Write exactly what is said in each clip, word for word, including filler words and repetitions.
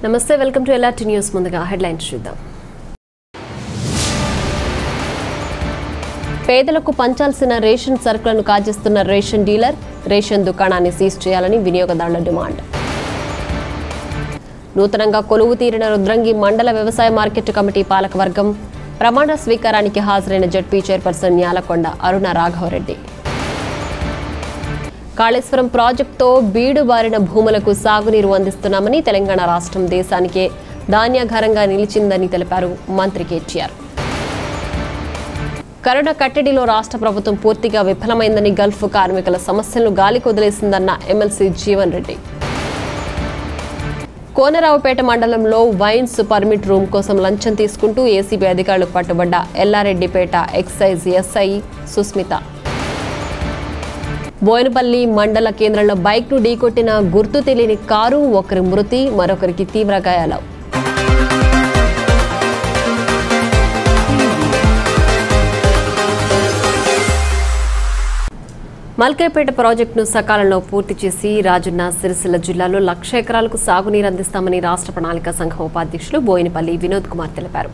నమస్తే welcome to LRT news. ముందుగా headlines చూద్దాం. పేదలకు పంచాల్సిన రేషన్ సరుకులను కాజేస్తున్న రేషన్ డీలర్, రేషన్ దుకాణాన్ని సీజ్ చేయాలని వినియోగదారుల డిమాండ్. నూతనంగా కొలువు తీరిన రుద్రంగి మండల వ్యవసాయ మార్కెట్ కమిటీ పాలకవర్గం ప్రమాణ స్వీకారానికి హాజరైన జడ్పీ చైర్పర్సన్ న్యాలకొండ అరుణ రాఘవరెడ్డి. కాళేశ్వరం ప్రాజెక్టుతో బీడు బారిన భూములకు సాగునీరు అందిస్తున్నామని తెలంగాణ రాష్ట్రం దేశానికే ధాన్యాగారంగా నిలిచిందని తెలిపారు మంత్రి కేటీఆర్. కరోనా కట్టడిలో రాష్ట్ర ప్రభుత్వం పూర్తిగా విఫలమైందని గల్ఫ్ కార్మికుల సమస్యలను గాలికి వదిలేసిందన్న ఎమ్మెల్సీ జీవన్ రెడ్డి. కోనరావుపేట మండలంలో వైన్స్ పర్మిట్ రూమ్ కోసం లంచం తీసుకుంటూ ఏసీబీ అధికారులకు పట్టుబడ్డ ఎల్లారెడ్డిపేట ఎక్సైజ్ ఎస్ఐ సుస్మిత. బోయినపల్లి మండల కేంద్రంలో బైక్ను ఢీకొట్టిన గుర్తు తెలియని కారు, ఒకరి మృతి, మరొకరికి తీవ్ర గాయాలు. మల్కేపేట ప్రాజెక్టును సకాలంలో పూర్తి చేసి రాజన్న సిరిసిల్ల జిల్లాలో లక్ష ఎకరాలకు సాగునీరు అందిస్తామని రాష్ట్ర ప్రణాళిక సంఘం ఉపాధ్యక్షులు బోయినపల్లి వినోద్ కుమార్ తెలిపారు.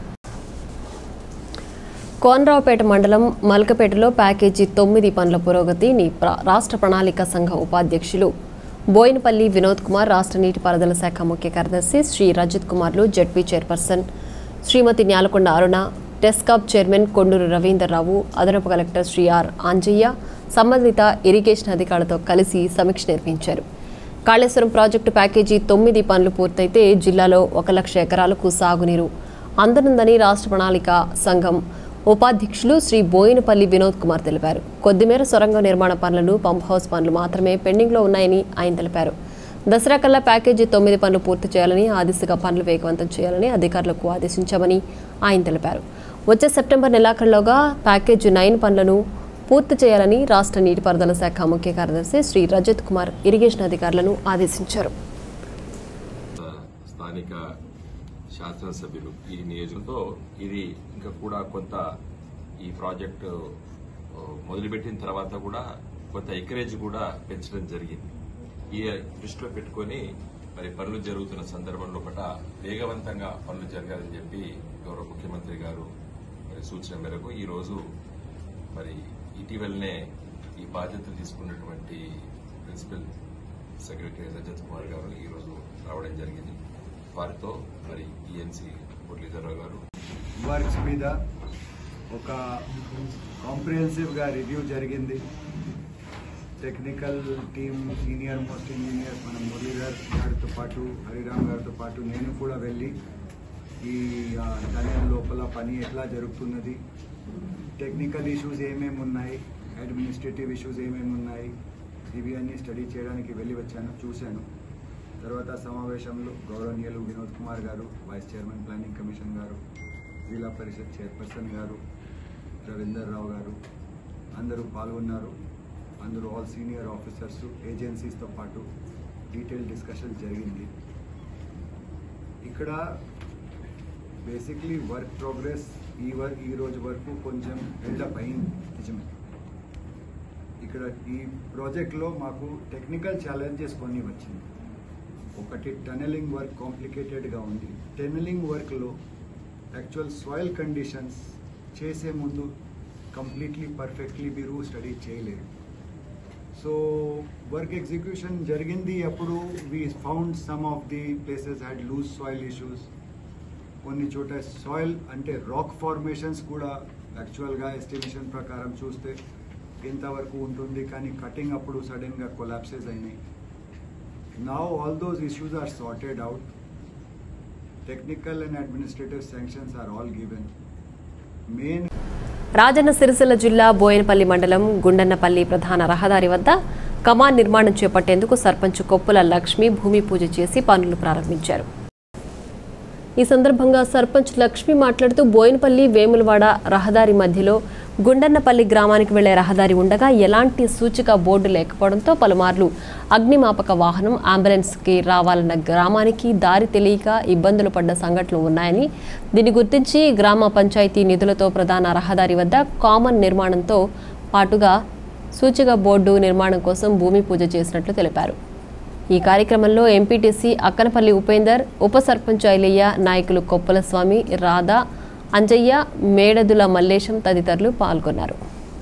కోనరావుపేట మండలం మల్కపేటలో ప్యాకేజీ తొమ్మిది పనుల పురోగతిని రాష్ట్ర ప్రణాళిక సంఘ ఉపాధ్యక్షులు బోయినపల్లి వినోద్ కుమార్, రాష్ట్ర నీటిపారుదల శాఖ ముఖ్య కార్యదర్శి శ్రీ రజిత్ కుమార్లు, ZP chairperson Shrimati Nyalakonda Aruna, TESCAB chairman Konduru Ravinderrao, అదనపు కలెక్టర్ శ్రీ ఆర్ ఆంజయ్య సంబంధిత ఇరిగేషన్ అధికారులతో కలిసి సమీక్ష నిర్వహించారు. కాళేశ్వరం ప్రాజెక్టు ప్యాకేజీ తొమ్మిది పనులు పూర్తయితే జిల్లాలో ఒక లక్ష ఎకరాలకు సాగునీరు అందనుందని రాష్ట్ర ప్రణాళిక సంఘం ఉపాధ్యక్షులు శ్రీ బోయినపల్లి వినోద్ కుమార్ తెలిపారు. కొద్దిమేర సొరంగ నిర్మాణ పనులను, పంప్ హౌస్ పనులు మాత్రమే పెండింగ్లో ఉన్నాయని ఆయన తెలిపారు. దసరా కల్లా ప్యాకేజీ తొమ్మిది పనులు పూర్తి చేయాలని, ఆ దిశగా పనులు వేగవంతం చేయాలని అధికారులకు ఆదేశించామని ఆయన తెలిపారు. వచ్చే సెప్టెంబర్ నెలాఖరులోగా ప్యాకేజీ నైన్ పనులను పూర్తి చేయాలని రాష్ట్ర నీటిపారుదల శాఖ ముఖ్య కార్యదర్శి శ్రీ రజత్ కుమార్ ఇరిగేషన్ అధికారులను ఆదేశించారు. స్థానిక శాసనసభ్యులు ఈ నియోజకంతో ఇది ఇంకా కూడా కొంత ఈ ప్రాజెక్టు మొదలుపెట్టిన తర్వాత కూడా కొంత ఎకరేజ్ కూడా పెంచడం జరిగింది. ఈ దృష్టిలో పెట్టుకుని మరి పనులు జరుగుతున్న సందర్భంలో పట వేగవంతంగా పనులు జరగాలని చెప్పి గౌరవ ముఖ్యమంత్రి గారు మరి సూచన మేరకు ఈ రోజు మరి ఇటీవలనే ఈ బాధ్యత తీసుకున్నటువంటి ప్రిన్సిపల్ సెక్రటరీ రజత్ కుమార్ గారు ఈ రోజు రావడం జరిగింది. వారితో మరి ఈఎన్సీ మురళీధరరావు గారు వర్క్స్ మీద ఒక కాంప్రిహెన్సివ్ గా రివ్యూ జరిగింది. Technical team, senior most engineer మన మురళీధర్ గారితో పాటు, హరిరామ్ గారితో పాటు నేను కూడా వెళ్ళి ఈ టనెల్ లోపల పని ఎట్లా జరుగుతున్నది, టెక్నికల్ ఇష్యూస్ ఏమేమి ఉన్నాయి, అడ్మినిస్ట్రేటివ్ ఇష్యూస్ ఏమేమి ఉన్నాయి, ఇవి అన్నీ స్టడీ చేయడానికి వెళ్ళి వచ్చాను, చూశాను. తర్వాత సమావేశంలో గౌరవనీయులు వినోద్ కుమార్ గారు, వైస్ చైర్మన్ ప్లానింగ్ కమిషన్ గారు, జిల్లా పరిషత్ చైర్పర్సన్ గారు, రవీందర్ రావు గారు అందరూ పాల్గొన్నారు. అందరూ ఆల్ సీనియర్ ఆఫీసర్స్, ఏజెన్సీస్తో పాటు డీటెయిల్ డిస్కషన్ జరిగింది. ఇక్కడ బేసిక్లీ వర్క్ ప్రోగ్రెస్ ఈ వర్ ఈ రోజు వరకు కొంచెం బిల్డప్ అయింది నిజమే. ఇక్కడ ఈ ప్రాజెక్ట్లో మాకు టెక్నికల్ ఛాలెంజెస్ కొన్ని వచ్చింది. ఒకటి, టనెలింగ్ వర్క్ కాంప్లికేటెడ్గా ఉంది. టనెలింగ్ వర్క్లో యాక్చువల్ సాయిల్ కండిషన్స్ చేసే ముందు కంప్లీట్లీ పర్ఫెక్ట్లీ మీరు స్టడీ చేయలేరు. సో వర్క్ ఎగ్జిక్యూషన్ జరిగింది. అప్పుడు we found some of the places had loose soil issues. కొన్ని చోట సాయిల్ అంటే రాక్ ఫార్మేషన్స్ కూడా యాక్చువల్గా ఎస్టిమేషన్ ప్రకారం చూస్తే ఎంతవరకు ఉంటుంది, కానీ కటింగ్ అప్పుడు సడన్గా కొలాప్సెస్ అయినాయి. Now all those issues are sorted out. Technical and administrative sanctions are all given. Main Rajanna Sircilla జిల్లా బోయినపల్లి మండలం గుండన్నపల్లి ప్రధాన రహదారి వద్ద కమాన్ నిర్మాణం చేపట్టేందుకు సర్పంచ్ కొప్పుల లక్ష్మి భూమి పూజ చేసి పనులు ప్రారంభించారు. ఈ సందర్భంగా సర్పంచ్ లక్ష్మి మాట్లాడుతూ బోయినపల్లి వేములవాడ రహదారి మధ్యలో గుండన్నపల్లి గ్రామానికి వెళ్లే రహదారి ఉండగా ఎలాంటి సూచిక బోర్డు లేకపోవడంతో పలుమార్లు అగ్నిమాపక వాహనం, అంబులెన్స్కి రావాలన్న గ్రామానికి దారి తెలియక ఇబ్బందులు పడ్డ సంఘటనలు ఉన్నాయని, దీన్ని గుర్తించి గ్రామ పంచాయతీ నిధులతో ప్రధాన రహదారి వద్ద కామన్ నిర్మాణంతో పాటుగా సూచిక బోర్డు నిర్మాణం కోసం భూమి పూజ చేసినట్లు తెలిపారు. ఈ కార్యక్రమంలో ఎంపీటీసీ అక్కనపల్లి ఉపేందర్, ఉప సర్పంచ్ ఐలయ్య, నాయకులు కొప్పల స్వామి, రాధా, అంజయ్య, మేడదుల మల్లేశం తదితరులు పాల్గొన్నారు.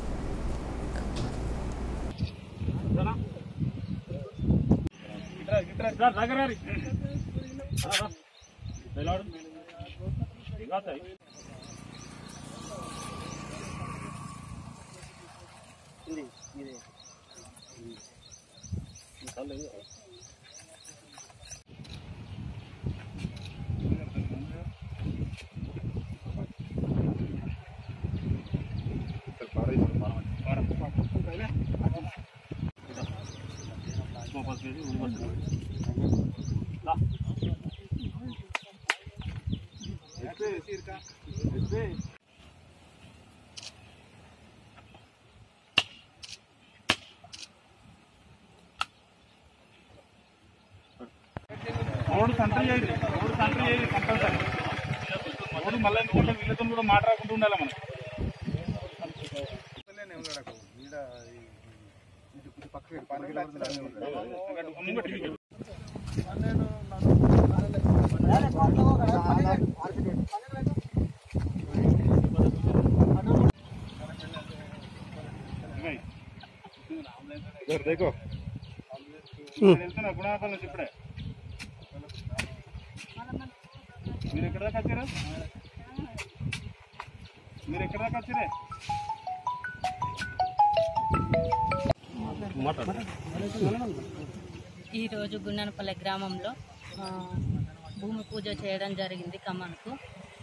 మూడు సంటలు చేయాలి మూడు సంటలు చేయాలి కంపల్సరీ మూడు మళ్ళీ ఎందుకుంటే వీళ్ళతో కూడా మాట్లాడుకుంటూ ఉండాలి మనం. వెళ్తున్నా గుణాపల్ నుంచి ఇప్పుడే. మీరు ఎక్కడ దాకా వచ్చారా మీరు ఎక్కడ దాకా వచ్చారే ఈరోజు గుండనపల్లి గ్రామంలో భూమి పూజ చేయడం జరిగింది. కమ్మన్కు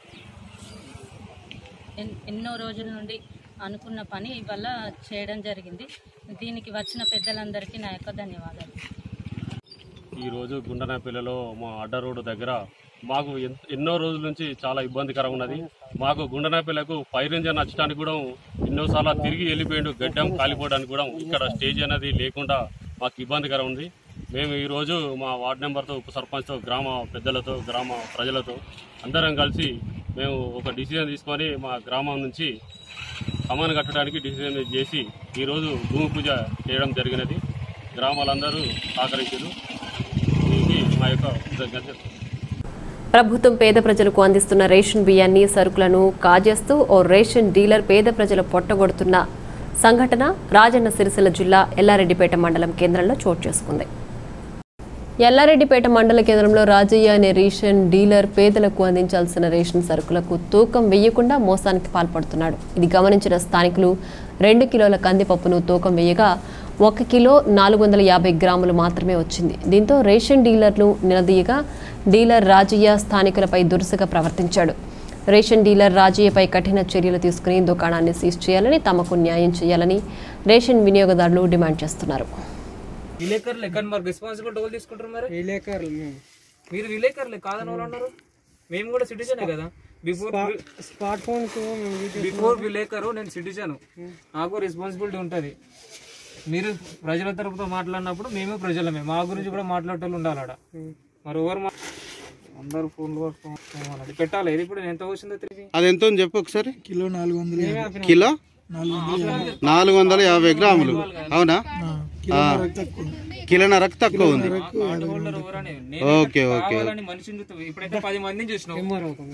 ఎన్నో రోజుల నుండి అనుకున్న పని ఇవాళ చేయడం జరిగింది. దీనికి వచ్చిన పెద్దలందరికీ నా యొక్క ధన్యవాదాలు. ఈరోజు గుండనపల్లిలో మా అడ్డ రోడ్డు దగ్గర మాకు ఎన్నో రోజుల నుంచి చాలా ఇబ్బందికరంగా ఉన్నది. మాకు గుండనపల్లికు ఫైర్ ఇంజన్ వచ్చడానికి కూడా ఎన్నోసార్లు తిరిగి వెళ్ళిపోయిండు, గడ్డం కాలిపోవడానికి కూడా ఇక్కడ స్టేజ్ అనేది లేకుండా మాకు ఇబ్బందికరం ఉంది. మేము ఈరోజు మా వార్డు నెంబర్తో, ఉప సర్పంచ్తో, గ్రామ పెద్దలతో, గ్రామ ప్రజలతో అందరం కలిసి మేము ఒక డిసిజన్ తీసుకొని మా గ్రామం నుంచి కమాన్ కట్టడానికి డిసిజన్ చేసి ఈరోజు భూమి పూజ చేయడం జరిగినది. గ్రామాలందరూ సహకరించారు. దీనికి మా యొక్క కృతజ్ఞత. ప్రభుత్వం పేద ప్రజలకు అందిస్తున్న రేషన్ బియ్యాన్ని, సరుకులను కాజేస్తూ ఓ రేషన్ డీలర్ పేద ప్రజల పొట్టగొడుతున్న సంఘటన రాజన్న సిరిసిల్ల జిల్లా ఎల్లారెడ్డిపేట మండలం కేంద్రంలో చోటు చేసుకుంది. ఎల్లారెడ్డిపేట మండల కేంద్రంలో రాజయ్య అనే రేషన్ డీలర్ పేదలకు అందించాల్సిన రేషన్ సరుకులకు తూకం వేయకుండా మోసానికి పాల్పడుతున్నాడు. ఇది గమనించిన స్థానికులు రెండు కిలోల కందిపప్పును తూకం వేయగా ఒక కిలో నాలుగు వందల యాభై గ్రాములు మాత్రమే వచ్చింది. దీంతో రేషన్ డీలర్ను నిలదీయగా డీలర్ రాజయ్య స్థానికులపై దురుసుగా ప్రవర్తించాడు. రేషన్ డీలర్ రాజయ్యపై కఠిన చర్యలు తీసుకుని దుకాణాన్ని సీజ్ చేయాలని, తమకు న్యాయం చేయాలని రేషన్ వినియోగదారులు డిమాండ్ చేస్తున్నారు. విలేకరులు ఎక్కడ మరి రెస్పాన్సిబిలిటీ ఎవరు తీసుకుంటారు? మరి విలేకరులు మీరు విలేకరులే కాదని వాళ్ళు అన్నారు. మేము కూడా సిటిజనే కదా. బిఫోర్ స్మార్ట్ ఫోన్ బిఫోర్ విలేకరు నేను సిటిజన్, నాకు రెస్పాన్సిబిలిటీ ఉంటుంది. మీరు ప్రజల తరపుతో మాట్లాడినప్పుడు మేము ప్రజలమే, మా గురించి కూడా మాట్లాడేటోళ్ళు ఉండాలి ఆడ. మరి ఎవరు అందరు ఫోన్లు పట్టుకోవాలి పెట్టాలి. ఇది ఇప్పుడు ఎంత వచ్చిందో తిరిగి అది ఎంత చెప్పు ఒకసారి. కిలో నాలుగు వందల కిలో నాలుగు వందల యాభై గ్రాములు. అవునా? కిలోన్నరకు తక్కువ ఉంది. Okay okay. మనిషిని ఇప్పుడైతే పది మందిని చూసినాం.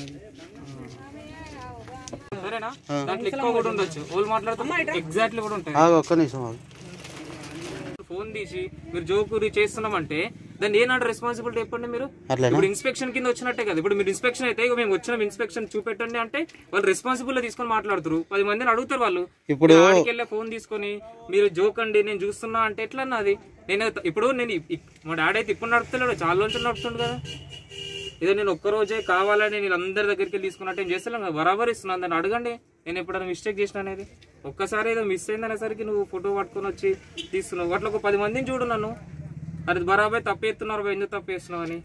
సరేనా? దాంట్లో ఎక్కువ కూడా ఉండొచ్చు. వాళ్ళు మాట్లాడుతున్నా ఎగ్జాక్ట్లీ కూడా ఉంటాయి. ఒక్క నిమిషం. ఫోన్ తీసి మీరు జోకూరి చేస్తున్నామంటే దాన్ని ఏనాడు రెస్పాన్సిబిలిటీ చెప్పండి. మీరు ఇప్పుడు ఇన్స్పెక్షన్ కింద వచ్చినట్టే కదా. ఇప్పుడు మీరు ఇన్స్పెక్షన్ అయితే మేము వచ్చిన ఇన్స్పెక్షన్ చూపెట్టండి అంటే వాళ్ళు రెస్పాన్సిబుల్ తీసుకొని మాట్లాడుతారు. పది మందిని అడుగుతారు వాళ్ళు. ఇప్పుడు వెళ్ళే ఫోన్ తీసుకొని మీరు జోక్ అండి నేను చూస్తున్నా అంటే ఎట్లా అది? నేను ఇప్పుడు నేను మా డాడీ అయితే ఇప్పుడు నడుపుతున్నాడు, చాలా రోజులు నడుపుతుండు కదా. ఏదో నేను ఒక్కరోజే కావాలని నేను అందరి దగ్గరికి తీసుకున్నట్టు ఏం చేస్తాను, బరాబర్ ఇస్తున్నాను. దాన్ని అడగండి నేను ఎప్పుడైనా మిస్టేక్ చేసిన అనేది. ఒక్కసారి ఏదో మిస్ అయిందనేసరికి నువ్వు ఫోటో పట్టుకొని వచ్చి తీస్తున్నావు. అట్లా ఒక పది మందిని చూడు నన్ను, అది బరాబర్ తప్పు ఎత్తున్నారు, ఎందుకు తప్పు వేస్తున్నావు అని.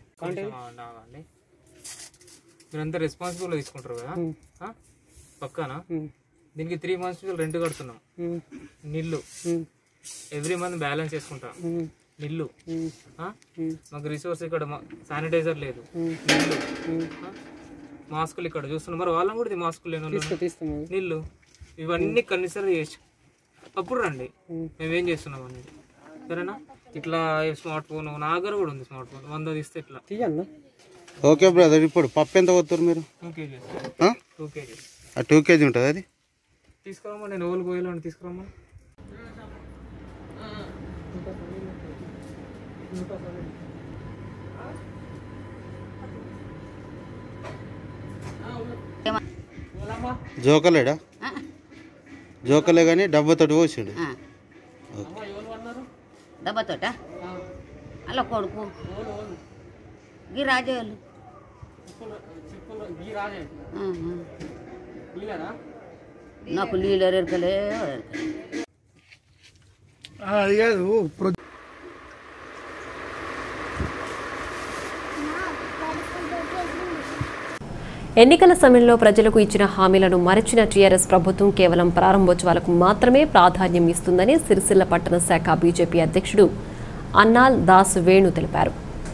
మీరంతా రెస్పాన్సిబుల్ తీసుకుంటారు కదా పక్కానా? దీనికి త్రీ మంత్స్ రెంట్ కడుతున్నాం. నిల్లు ఎవ్రీ మంత్ బ్యాలెన్స్ చేసుకుంటా. నిల్లు మాకు రిసోర్స్ ఇక్కడ శానిటైజర్ లేదు. నిల్లు మాస్కులు ఇక్కడ చూస్తున్నాం. మరి వాళ్ళని కూడా మాస్కులు లేని నిల్లు ఇవన్నీ కన్సిడర్ చేసి అప్పుడు రండి మేమేం చేస్తున్నాం అనేది. సరేనా. ఇట్లా స్మార్ట్ ఫోన్ నా దగ్గర కూడా ఉంది స్మార్ట్ ఫోన్, వంద తీస్తే ఇట్లా తీయన్నా. ఓకే బ్రదర్, ఇప్పుడు పప్పు ఎంత పోతారు మీరు? Two KGs two KGs two KG ఉంటుంది అది తీసుకురామ్మా. నేను ఓళ్ళు పోయేలా తీసుకురామ్మా. జోకలేడా? జోకలే కానీ డబ్బాతోటి పోసిండు. డబ్బాతోట అలా కొడుకు గీ రాజేవాళ్ళు నాకు లీలర్ ఎరకలే అది కాదు. ఎన్నికల సమయంలో ప్రజలకు ఇచ్చిన హామీలను మరచిన టీఆర్ఎస్ ప్రభుత్వం కేవలం ప్రారంభోత్సవాలకు మాత్రమే ప్రాధాన్యం ఇస్తుందని సిరిసిల్ల పట్టణ శాఖ బీజేపీ అధ్యక్షుడు అన్నాల్ దాస్ వేణు తెలిపారు.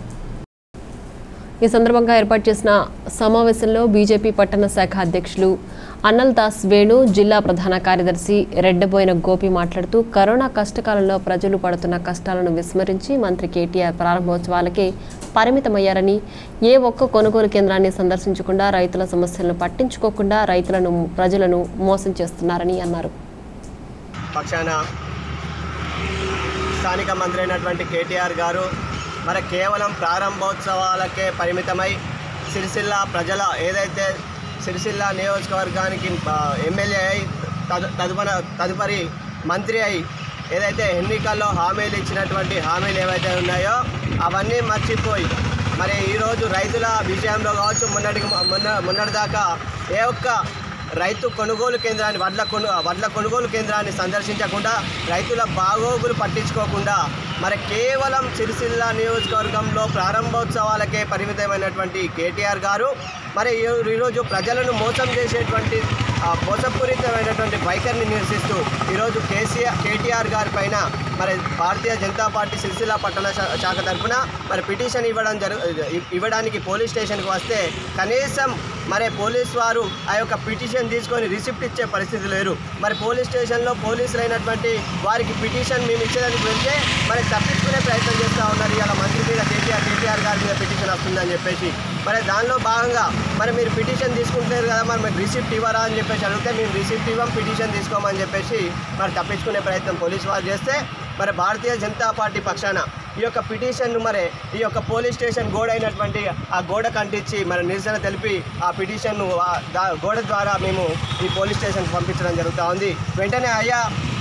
ఈ సందర్భంగా ఏర్పాటు చేసిన సమావేశంలో బీజేపీ పట్టణ శాఖ అధ్యక్షులు అన్నల్ దాస్ వేణు, జిల్లా ప్రధాన కార్యదర్శి రెడ్డబోయిన గోపి మాట్లాడుతూ కరోనా కష్టకాలంలో ప్రజలు పడుతున్న కష్టాలను విస్మరించి మంత్రి కేటీఆర్ ప్రారంభోత్సవాలకే పరిమితమయ్యారని, ఏ ఒక్క కొనుగోలు కేంద్రాన్ని సందర్శించకుండా రైతుల సమస్యలను పట్టించుకోకుండా రైతులను ప్రజలను మోసం చేస్తున్నారని అన్నారు. పక్షాన స్థానిక మంత్రి అయినటువంటి కేటీఆర్ గారు మరి కేవలం ప్రారంభోత్సవాలకే పరిమితమై సిరిసిల్ల ప్రజల ఏదైతే సిరిసిల్ల నియోజకవర్గానికి ఎమ్మెల్యే అయి తదుపరి తదుపరి మంత్రి అయి ఏదైతే ఎన్నికల్లో హామీలు ఇచ్చినటువంటి హామీలు ఏవైతే ఉన్నాయో అవన్నీ మర్చిపోయి మరి ఈరోజు రైతుల విషయంలో కావచ్చు, మొన్నటికి మొన్న మొన్నటిదాకా ఏ ఒక్క రైతు కొనుగోలు కేంద్రాన్ని వడ్ల కొను వడ్ల కొనుగోలు కేంద్రాన్ని సందర్శించకుండా రైతుల బాగోగులు పట్టించుకోకుండా మరి కేవలం సిరిసిల్ల నియోజకవర్గంలో ప్రారంభోత్సవాలకే పరిమితమైనటువంటి కేటీఆర్ గారు మరి ఈరోజు ప్రజలను మోసం చేసేటువంటి మోసపూరితమైనటువంటి వైఖరిని నిరసిస్తూ ఈరోజు కేసీఆర్ కేటీఆర్ గారి పైన మరి భారతీయ జనతా పార్టీ సిరిసిల్ల పట్టణ శాఖ తరఫున మరి పిటిషన్ ఇవ్వడం జరు ఇవ్వడానికి పోలీస్ స్టేషన్కి వస్తే కనీసం మరి పోలీస్ వారు ఆ యొక్క పిటిషన్ తీసుకొని రిసిప్ట్ ఇచ్చే పరిస్థితి లేరు. మరి పోలీస్ స్టేషన్లో పోలీసులు అయినటువంటి వారికి పిటిషన్ మేము ఇచ్చేదానికి వెళ్తే మరి తప్పించుకునే ప్రయత్నం చేస్తూ ఉన్నారు. ఇలా మంత్రి మీద కేటీఆర్ కేటీఆర్ గారి మీద పిటిషన్ వస్తుందని చెప్పేసి మరి దానిలో భాగంగా మరి మీరు పిటిషన్ తీసుకుంటారు కదా, మరి మీకు రిసిప్ట్ ఇవ్వరా అని చెప్పేసి అడిగితే మేము రిసిప్ట్ ఇవ్వం, పిటిషన్ తీసుకోమని చెప్పేసి మరి తప్పించుకునే ప్రయత్నం పోలీసు వారు చేస్తే మరి భారతీయ జనతా పార్టీ పక్షాన ఈ యొక్క పిటిషన్ను మరి ఈ యొక్క పోలీస్ స్టేషన్ గోడ అయినటువంటి ఆ గోడ కంటించి మరి నిరసన తెలిపి ఆ పిటిషన్ను గోడ ద్వారా మేము ఈ పోలీస్ స్టేషన్కి పంపించడం జరుగుతూ ఉంది. వెంటనే అయ్యా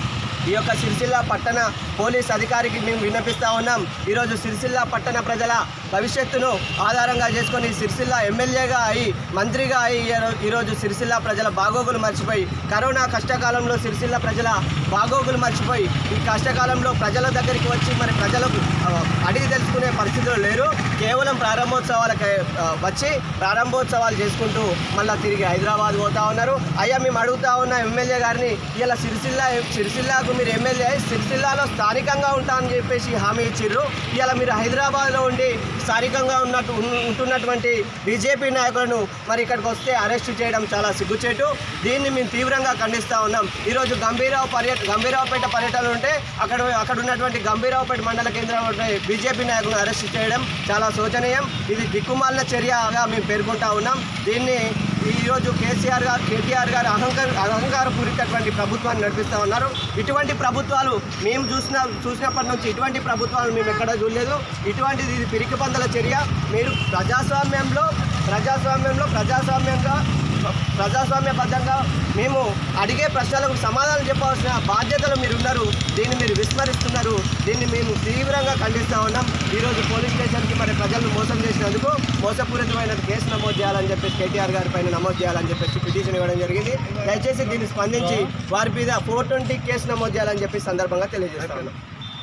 ఈ యొక్క సిరిసిల్ల పట్టణ పోలీస్ అధికారికి మేము విన్నపిస్తూ ఉన్నాం. ఈరోజు సిరిసిల్ల పట్టణ ప్రజల భవిష్యత్తును ఆధారంగా చేసుకొని సిరిసిల్ల ఎమ్మెల్యేగా అయి మంత్రిగా అయి ఈరోజు సిరిసిల్ల ప్రజల బాగోగులు మర్చిపోయి కరోనా కష్టకాలంలో సిరిసిల్ల ప్రజల బాగోగులు మర్చిపోయి ఈ కష్టకాలంలో ప్రజల దగ్గరికి వచ్చి మరి ప్రజలకు అడిగి తెలుసుకునే పరిస్థితులు లేరు. కేవలం ప్రారంభోత్సవాలకు వచ్చి ప్రారంభోత్సవాలు చేసుకుంటూ మళ్ళీ తిరిగి హైదరాబాద్ పోతా ఉన్నారు. అయ్యా మేము అడుగుతా ఉన్న ఎమ్మెల్యే గారిని ఇలా సిరిసిల్ల సిరిసిల్లాకు మీరు ఎమ్మెల్యే సిరిసిల్లాలో స్థానికంగా ఉంటామని చెప్పేసి హామీ ఇచ్చిర్రు. ఇలా మీరు హైదరాబాద్లో ఉండి స్థానికంగా ఉన్నట్టు ఉంటున్నటువంటి బీజేపీ నాయకులను మరి ఇక్కడికి వస్తే అరెస్ట్ చేయడం చాలా సిగ్గుచేటు. దీన్ని మేము తీవ్రంగా ఖండిస్తూ ఉన్నాం. ఈరోజు గంభీరావు పర్యట గంభీరావుపేట పర్యటన ఉంటే అక్కడ అక్కడ ఉన్నటువంటి గంభీరావుపేట మండల కేంద్రంలో ఉంటే బీజేపీ నాయకులను అరెస్ట్ చేయడం చాలా శోచనీయం. ఇది దిక్కుమాలిన చర్యగా మేము పేర్కొంటా ఉన్నాం. దీన్ని ఈరోజు కేసీఆర్ గారు కేటీఆర్ గారు అహంకార అహంకారపూరితటువంటి ప్రభుత్వాన్ని నడిపిస్తూ ఉన్నారు. ఇటువంటి ప్రభుత్వాలు మేము చూసిన చూసినప్పటి నుంచి ఇటువంటి ప్రభుత్వాలు మేము ఎక్కడా చూడలేదు. ఇటువంటిది ఇది పిరికి పందల చర్య. మీరు ప్రజాస్వామ్యంలో ప్రజాస్వామ్యంలో ప్రజాస్వామ్యంగా ప్రజాస్వామ్యబద్ధంగా మేము అడిగే ప్రశ్నలకు సమాధానం చెప్పవలసిన బాధ్యతలు మీరు ఉన్నారు. దీన్ని మీరు విస్మరిస్తున్నారు. దీన్ని మేము తీవ్రంగా ఖండిస్తూ ఉన్నాం. ఈరోజు పోలీస్ స్టేషన్కి మరి ప్రజలను మోసం చేసినందుకు మోసపూరితమైన కేసు నమోదు చేయాలని చెప్పేసి కేటీఆర్ గారి పైన నమోదు చేయాలని చెప్పేసి పిటిషన్ ఇవ్వడం జరిగింది. దయచేసి దీన్ని స్పందించి వారి మీద ఫోర్ ట్వంటీ కేసు నమోదు చేయాలని చెప్పి సందర్భంగా తెలియజేస్తా ఉన్నాం.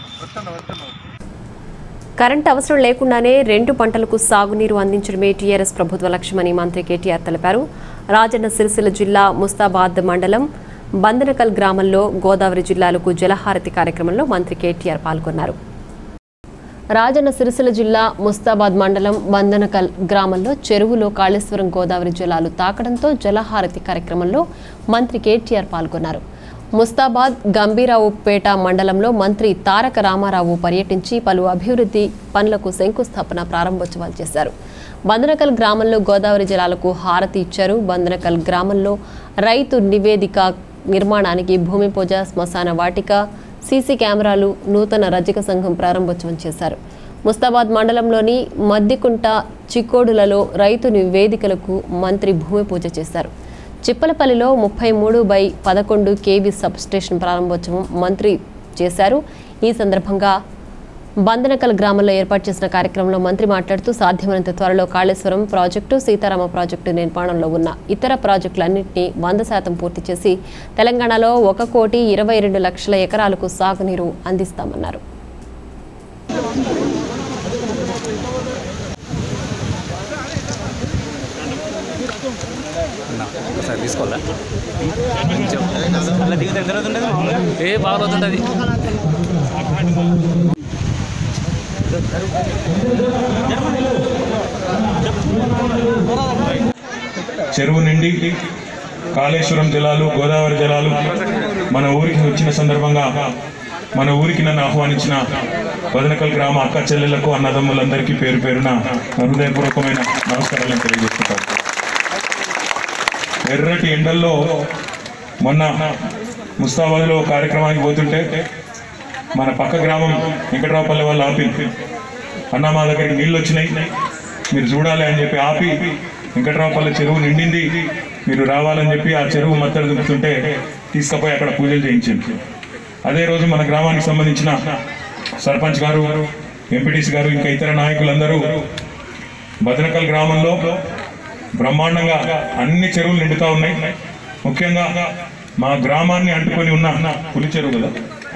కరెంట్ అవసరం లేకుండానే రెండు పంటలకు సాగునీరు అందించడమే టీఆర్ఎస్ ప్రభుత్వ లక్ష్యమని మంత్రి కేటీఆర్ తెలిపారు. రాజన్న సిరిసిల్ల జిల్లా ముస్తాబాద్ మండలం బందనకల్ గ్రామంలో గోదావరి జిల్లాలకు జలహారతి కార్యక్రమంలో మంత్రి కేటీఆర్ పాల్గొన్నారు. రాజన్న సిరిసిల్ల జిల్లా ముస్తాబాద్ మండలం బందనకల్ గ్రామంలో చెరువులో కాళేశ్వరం గోదావరి జలాలు తాకడంతో జలహారతి కార్యక్రమంలో మంత్రి కేటీఆర్ పాల్గొన్నారు. ముస్తాబాద్ గంభీరావుపేట మండలంలో మంత్రి తారక రామారావు పర్యటించి పలు అభివృద్ధి పనులకు శంకుస్థాపన ప్రారంభోత్సవాలు చేశారు. బందనకల్ గ్రామంలో గోదావరి జలాలకు హారతి ఇచ్చారు. బందనకల్ గ్రామంలో రైతు నివేదిక నిర్మాణానికి భూమి పూజ, శ్మశాన వాటిక, సీసీ కెమెరాలు, నూతన రజక సంఘం ప్రారంభోత్సవం చేశారు. ముస్తాబాద్ మండలంలోని మద్దికుంట, చిక్కోడులలో రైతు నివేదికలకు మంత్రి భూమి పూజ చేశారు. చిప్పలపల్లిలో ముప్పై మూడు బై పదకొండు కేవీ సబ్ స్టేషన్ ప్రారంభోత్సవం మంత్రి చేశారు. ఈ సందర్భంగా బందనకల్ గ్రామంలో ఏర్పాటు చేసిన కార్యక్రమంలో మంత్రి మాట్లాడుతూ సాధ్యమైనంత త్వరలో కాళేశ్వరం ప్రాజెక్టు, సీతారామ ప్రాజెక్టు నిర్మాణంలో ఉన్న ఇతర ప్రాజెక్టులన్నింటినీ వంద శాతం పూర్తి చేసి తెలంగాణలో ఒక కోటి ఇరవై రెండు లక్షల ఎకరాలకు సాగునీరు అందిస్తామన్నారు. తీసుకోవాలా ఏ బాగా అవుతుంటుంది. చెరువు నిండి కాళేశ్వరం జలాలు, గోదావరి జలాలు మన ఊరికి వచ్చిన సందర్భంగా మన ఊరికి నన్ను ఆహ్వానించిన బదనకల్ గ్రామ అక్క చెల్లెళ్లకు, అన్నదమ్ములందరికీ పేరు పేరున హృదయపూర్వకమైన నమస్కారాలను తెలియజేస్తున్నాను. ఎర్రటి ఎండల్లో మొన్న ముస్తాబాద్లో కార్యక్రమానికి పోతుంటే మన పక్క గ్రామం వెంకట్రావుపల్లి వాళ్ళు ఆపి, అన్న మా దగ్గరికి నీళ్ళు వచ్చినాయి మీరు చూడాలి అని చెప్పి ఆపి, వెంకట్రావుపల్లి చెరువు నిండింది మీరు రావాలని చెప్పి ఆ చెరువు మత్తడి దుక్కుతుంటే తీసుకుపోయి అక్కడ పూజలు చేయించింది. అదే రోజు మన గ్రామానికి సంబంధించిన సర్పంచ్ గారు, ఎంపీటీసీ గారు, ఇంకా ఇతర నాయకులందరూ బదనకల్ గ్రామంలో బ్రహ్మాండంగా అన్ని చెరువులు నిండుతూ ఉన్నాయి. ముఖ్యంగా మా గ్రామాన్ని అంటుకొని ఉన్న పులి చెరువు కదా,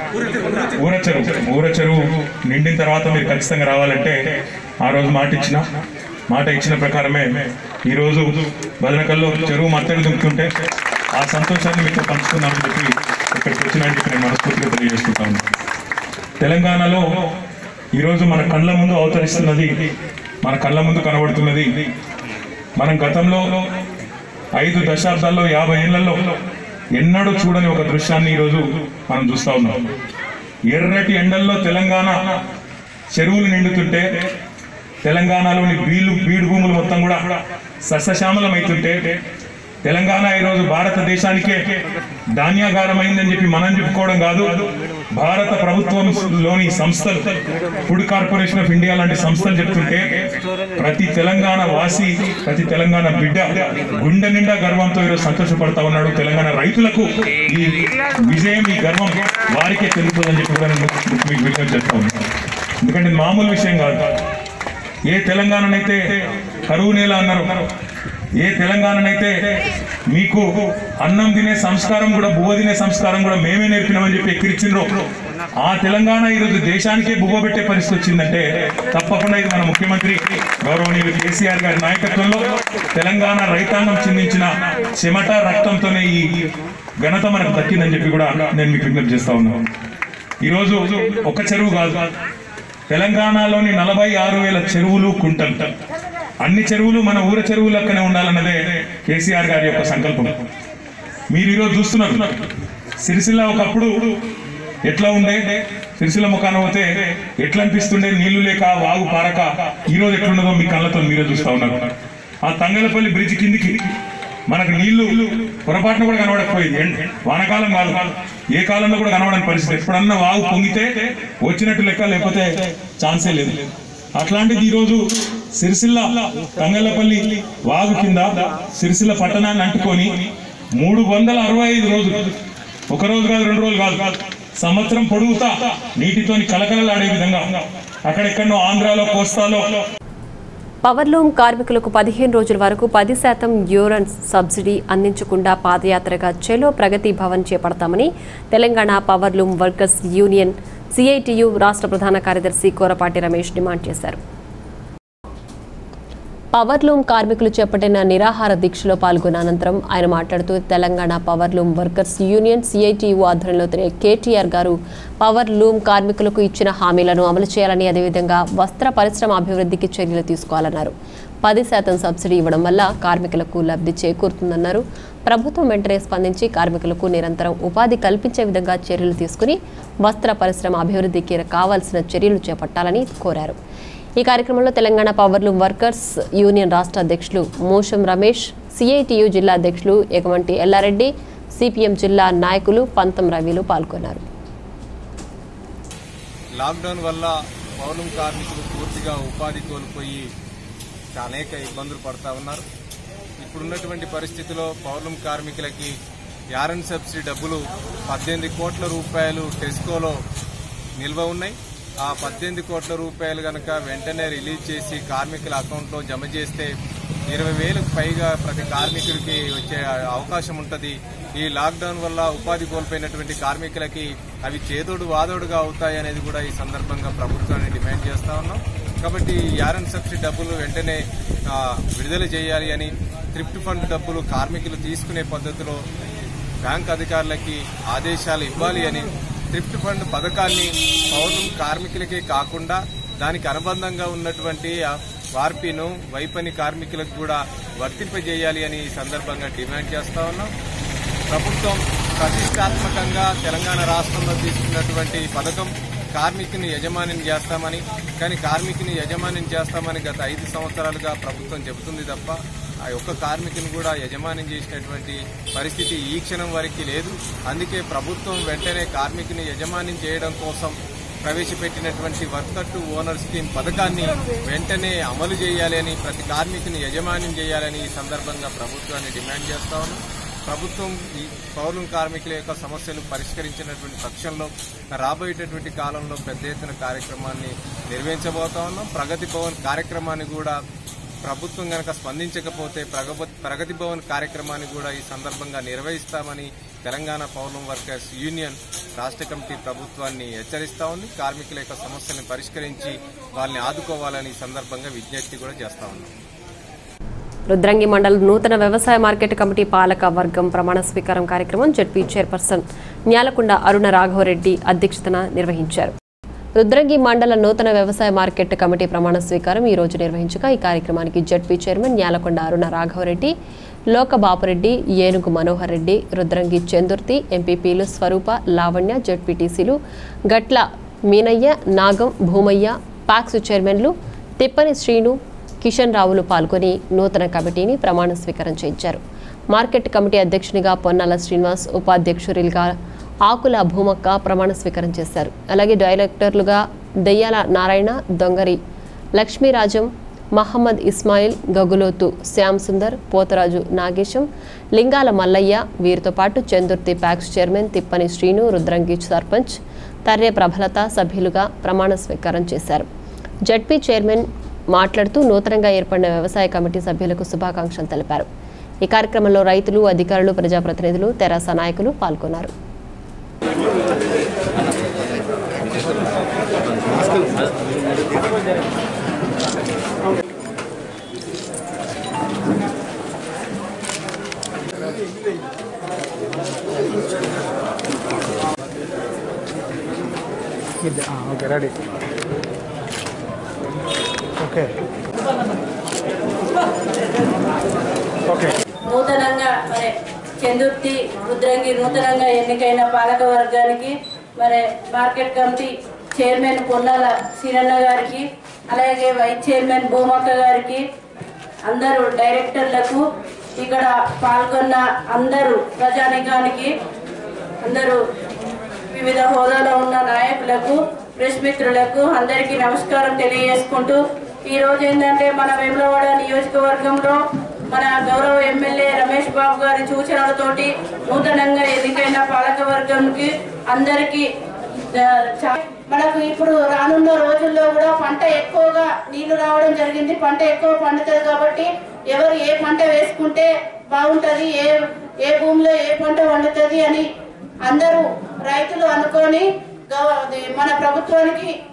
ఊర చెరువు ఊర చెరువు నిండిన తర్వాత మీరు ఖచ్చితంగా రావాలంటే ఆ రోజు మాట ఇచ్చిన మాట ఇచ్చిన ప్రకారమే ఈరోజు బదనకల్లో చెరువు మత్తడి దుంకుతుంటే ఆ సంతోషాన్ని మీతో పంచుకున్నామని చెప్పి ఇక్కడికి వచ్చినాయని చెప్పి నేను మనస్ఫూర్తిగా తెలియజేసుకుంటాను. తెలంగాణలో ఈరోజు మన కళ్ళ ముందు అవతరిస్తున్నది, మన కళ్ళ ముందు కనబడుతున్నది మనం గతంలో ఐదు దశాబ్దాల్లో యాభై ఏళ్లలో ఎన్నడూ చూడని ఒక దృశ్యాన్ని ఈరోజు మనం చూస్తూ ఉన్నాం. ఎర్రటి ఎండల్లో తెలంగాణ చెరువులు నిండుతుంటే, తెలంగాణలోని బీలు బీడు భూములు మొత్తం కూడా సస్యశ్యామలం అవుతుంటే, తెలంగాణ ఈరోజు భారతదేశానికే ధాన్యాగారమైందని చెప్పి మనం చెప్పుకోవడం కాదు, భారత ప్రభుత్వంలోని సంస్థలు, ఫుడ్ కార్పొరేషన్ ఆఫ్ ఇండియా లాంటి సంస్థలు చెప్తుంటే ప్రతి తెలంగాణ వాసి, ప్రతి తెలంగాణ బిడ్డ గుండె నిండా గర్వంతో ఈరోజు సంతోషపడతా ఉన్నాడు. తెలంగాణ రైతులకు ఈ విజయం, ఈ గర్వం వారికే తెలుపుతుందని చెప్పి కూడా నేను మీకు విజ్ఞప్తి చేస్తా ఉన్నాను. ఎందుకంటే మామూలు విషయం కాదు. ఏ తెలంగాణనైతే కరువు నేల అన్నారు, ఏ తెలంగాణనైతే మీకు అన్నం తినే సంస్కారం కూడా, బువ్వ తినే సంస్కారం కూడా మేమే నేర్పినామని చెప్పి ఎక్కిరిచిండ్రో, ఆ తెలంగాణ ఈరోజు దేశానికే బువ్వ పెట్టే పరిస్థితి వచ్చిందంటే తప్పకుండా ఇది మన ముఖ్యమంత్రి గౌరవనీయులు కేసీఆర్ గారి నాయకత్వంలో తెలంగాణ రైతాంగం చిందించిన చెమట రక్తంతోనే ఈ ఘనత మనకు దక్కిందని చెప్పి కూడా నేను మీకు విజ్ఞప్తి చేస్తా ఉన్నాను. ఈరోజు ఒక చెరువు కాదు, తెలంగాణలోని నలభై ఆరు వేల చెరువులు, కుంటలు, అన్ని చెరువులు మన ఊర చెరువు లెక్కనే ఉండాలన్నదే కేసీఆర్ గారి యొక్క సంకల్పం. మీరు ఈరోజు చూస్తున్నారు, సిరిసిల్ల ఒకప్పుడు ఎట్లా ఉండే, సిరిసిల్ల ముఖాన పోతే ఎట్లా అనిపిస్తుండే, నీళ్లు లేక వాగు పారక, ఈరోజు ఎట్లున్నదో మీ కళ్ళతో మీరే చూస్తూ ఉన్నారు. ఆ తంగలపల్లి బ్రిడ్జ్ కిందికి మనకు నీళ్లు పొరపాటున కూడా కనబడకపోయింది. వానకాలం కాదు, ఏ కాలంలో కూడా కనబడని పరిస్థితి. ఎప్పుడన్నా వాగు పొంగితే వచ్చినట్టు లెక్క, లేకపోతే ఛాన్సే లేదు. అట్లాంటిది ఈరోజు సిరిసిల్ల తంగలపల్లి వాగు కింద సిరిసిల్ల పట్టణాన్ని అంటుకొని మూడు వందల అరవై ఐదు రోజులు, ఒక రోజు కాదు, రెండు రోజులు కాదు, సంవత్సరం పొడుగుతా నీటితోని కలకలలాడే విధంగా అక్కడెక్కడో ఆంధ్రాలో, కోస్తాలో పవర్లూమ్ కార్మికులకు పదిహేను రోజుల వరకు పది శాతం యూరన్ సబ్సిడీ అందించకుండా పాదయాత్రగా చెలో ప్రగతి భవన్ చేపడతామని Telangana powerloom workers union CITU రాష్ట్ర ప్రధాన కార్యదర్శి కోరపాటి రమేష్ డిమాండ్ చేశారు. పవర్లూమ్ కార్మికులు చేపట్టిన నిరాహార దీక్షలో పాల్గొన్న అనంతరం ఆయన మాట్లాడుతూ Telangana powerloom workers union CITU ఆధ్వర్యంలో కేటీఆర్ గారు పవర్లూమ్ కార్మికులకు ఇచ్చిన హామీలను అమలు చేయాలని, అదేవిధంగా వస్త్ర పరిశ్రమ అభివృద్ధికి చర్యలు తీసుకోవాలన్నారు. పది శాతం సబ్సిడీ ఇవ్వడం వల్ల కార్మికులకు లబ్ధి చేకూరుతుందన్నారు. ప్రభుత్వం వెంటనే స్పందించి కార్మికులకు నిరంతరం ఉపాధి కల్పించే విధంగా చర్యలు తీసుకుని వస్త్ర పరిశ్రమ అభివృద్ధికి కావాల్సిన చర్యలు చేపట్టాలని కోరారు. ఈ కార్యక్రమంలో తెలంగాణ పవర్లూమ్ వర్కర్స్ యూనియన్ రాష్ట్ర అధ్యక్షులు మోషం రమేష్, సిఐటియు జిల్లా అధ్యక్షులు ఎగమంటి ఎల్లారెడ్డి, సిపిఎం జిల్లా నాయకులు పంతం రవిలు పాల్గొన్నారు. లాక్డౌన్ వల్ల పవర్లూమ్ కార్మికులు పూర్తిగా ఉపాధి కోల్పోయి అనేక ఇబ్బందులు పడతా ఉన్నారు. ఇప్పుడున్నటువంటి పరిస్థితిలో పవర్లూమ్ కార్మికులకి యారన్ సబ్సిడీ డబ్బులు పద్దెనిమిది కోట్ల రూపాయలు టెస్కోలో నిల్వ ఉన్నాయి. ఆ పద్దెనిమిది కోట్ల రూపాయలు కనుక వెంటనే రిలీజ్ చేసి కార్మికుల అకౌంట్లో జమ చేస్తే ఇరవై వేలకు పైగా ప్రతి కార్మికుడికి వచ్చే అవకాశం ఉంటుంది. ఈ లాక్డౌన్ వల్ల ఉపాధి కోల్పోయినటువంటి కార్మికులకి అవి చేదోడు వాదోడుగా అవుతాయి అనేది కూడా ఈ సందర్భంగా ప్రభుత్వాన్ని డిమాండ్ చేస్తా ఉన్నాం. కాబట్టి యారన్ సబ్సిడీ డబ్బులు వెంటనే విడుదల చేయాలి అని, థ్రిఫ్ట్ ఫండ్ డబ్బులు కార్మికులు తీసుకునే పద్ధతిలో బ్యాంక్ అధికారులకి ఆదేశాలు ఇవ్వాలి అని, థ్రిఫ్ట్ ఫండ్ పథకాన్ని పౌరులు కార్మికులకే కాకుండా దానికి అనుబంధంగా ఉన్నటువంటి వార్పీను వైపని కార్మికులకు కూడా వర్తింపజేయాలి అని ఈ సందర్భంగా డిమాండ్ చేస్తా ఉన్నాం. ప్రభుత్వం ప్రతిష్టాత్మకంగా తెలంగాణ రాష్ట్రంలో తీసుకున్నటువంటి పథకం కార్మికుని యజమానిని చేస్తామని, కానీ కార్మికుని యజమానిని చేస్తామని గత ఐదు సంవత్సరాలుగా ప్రభుత్వం చెబుతుంది తప్ప ఆ ఒక్క కార్మికుని కూడా యజమానం చేసినటువంటి పరిస్థితి ఈ క్షణం వరకు లేదు. అందుకే ప్రభుత్వం వెంటనే కార్మికుని యజమానం చేయడం కోసం ప్రవేశపెట్టినటువంటి వర్కర్ టు ఓనర్ స్కీమ్ పథకాన్ని వెంటనే అమలు చేయాలి అని, ప్రతి కార్మికుని యజమానం చేయాలని ఈ సందర్భంగా ప్రభుత్వాన్ని డిమాండ్ చేస్తా ఉన్నాం. ప్రభుత్వం ఈ పౌరుల కార్మికుల యొక్క సమస్యలు పరిష్కరించినటువంటి పక్షంలో రాబోయేటటువంటి కాలంలో పెద్ద ఎత్తున కార్యక్రమాన్ని నిర్వహించబోతా ఉన్నాం. ప్రగతి భవన్ కార్యక్రమాన్ని కూడా ప్రభుత్వం కనుక స్పందించకపోతే ప్రగతి భవన్ కార్యక్రమాన్ని కూడా ఈ సందర్భంగా నిర్వహిస్తామని తెలంగాణ పవర్లూమ్ వర్కర్స్ యూనియన్ రాష్ట్ర కమిటీ ప్రభుత్వాన్ని హెచ్చరిస్తా ఉంది. కార్మికుల యొక్క సమస్యలను పరిష్కరించి వాళ్ళని ఆదుకోవాలని ఈ సందర్భంగా విజ్ఞప్తి కూడా చేస్తా ఉన్నాం. రుద్రంగి మండలం నూతన వ్యవసాయ మార్కెట్ కమిటీ పాలక వర్గం ప్రమాణ స్వీకారం కార్యక్రమం జడ్పీ చైర్పర్సన్ న్యాలకొండ అరుణ రాఘవరెడ్డి అధ్యక్షతన నిర్వహించారు. రుద్రంగి మండల నూతన వ్యవసాయ మార్కెట్ కమిటీ ప్రమాణ స్వీకారం ఈ రోజు నిర్వహించగా ఈ కార్యక్రమానికి జడ్పీ చైర్మన్ న్యాలకొండ అరుణ రాఘవరెడ్డి, లోకబాపురెడ్డి, ఏనుగు మనోహర్ రెడ్డి, రుద్రంగి చందుర్తి, ఎంపీపీలు స్వరూప, లావణ్య, జడ్పీటీసీలు గట్ల మీనయ్య, నాగం, భూమయ్య, పాక్స్ చైర్మన్లు తిప్పని శ్రీను, కిషన్ రావులు పాల్గొని నూతన కమిటీని ప్రమాణ స్వీకారం చేయించారు. మార్కెట్ కమిటీ అధ్యక్షునిగా పొన్నాల శ్రీనివాస్, ఉపాధ్యక్షులుగా ఆకుల భూమక్క ప్రమాణ స్వీకారం చేశారు. అలాగే డైరెక్టర్లుగా దెయ్యాల నారాయణ, దొంగరి లక్ష్మీరాజం, మహమ్మద్ ఇస్మాయిల్, గగులోతు శ్యామ్ సుందర్, పోతరాజు నాగేశం, లింగాల మల్లయ్య, వీరితో పాటు చందుర్తి ప్యాక్స్ చైర్మన్ తిప్పని శ్రీను, రుద్రంగి సర్పంచ్ తర్రె ప్రభలత సభ్యులుగా ప్రమాణ స్వీకారం చేశారు. జడ్పీ చైర్మన్ మాట్లాడుతూ నూతనంగా ఏర్పడిన వ్యవసాయ కమిటీ సభ్యులకు శుభాకాంక్షలు తెలిపారు. ఈ కార్యక్రమంలో రైతులు, అధికారులు, ప్రజాప్రతినిధులు, తెరాస నాయకులు పాల్గొన్నారు. ఓకే రెడీ ఓకే ఓకే నూతనంగా మరి చందుర్తి రుద్రంగి నూతనంగా ఎన్నికైన పాలక వర్గానికి మరి మార్కెట్ కమిటీ చైర్మన్ పొన్నాల సీనన్న గారికి, అలాగే వైస్ చైర్మన్ భూమక్క గారికి, అందరూ డైరెక్టర్లకు, ఇక్కడ పాల్గొన్న అందరూ ప్రజానికానికి, అందరూ వివిధ హోదాలో ఉన్న నాయకులకు, ప్రెస్ మిత్రులకు అందరికీ నమస్కారం తెలియజేసుకుంటూ, ఈరోజు ఏంటంటే మన వేములవాడ నియోజకవర్గంలో మన గౌరవ ఎమ్మెల్యే రమేష్ బాబు గారి సూచనలతోటి నూతనంగా ఎన్నికైన పాలక వర్గంకి అందరికీ మనకు ఇప్పుడు రానున్న రోజుల్లో కూడా పంట ఎక్కువగా నీళ్లు రావడం జరిగింది. పంట ఎక్కువ పండుతుంది కాబట్టి ఎవరు ఏ పంట వేసుకుంటే బాగుంటుంది, ఏ ఏ భూమిలో ఏ పంట పండుతుంది అని అందరూ రైతులు అనుకొని మన ప్రభుత్వానికి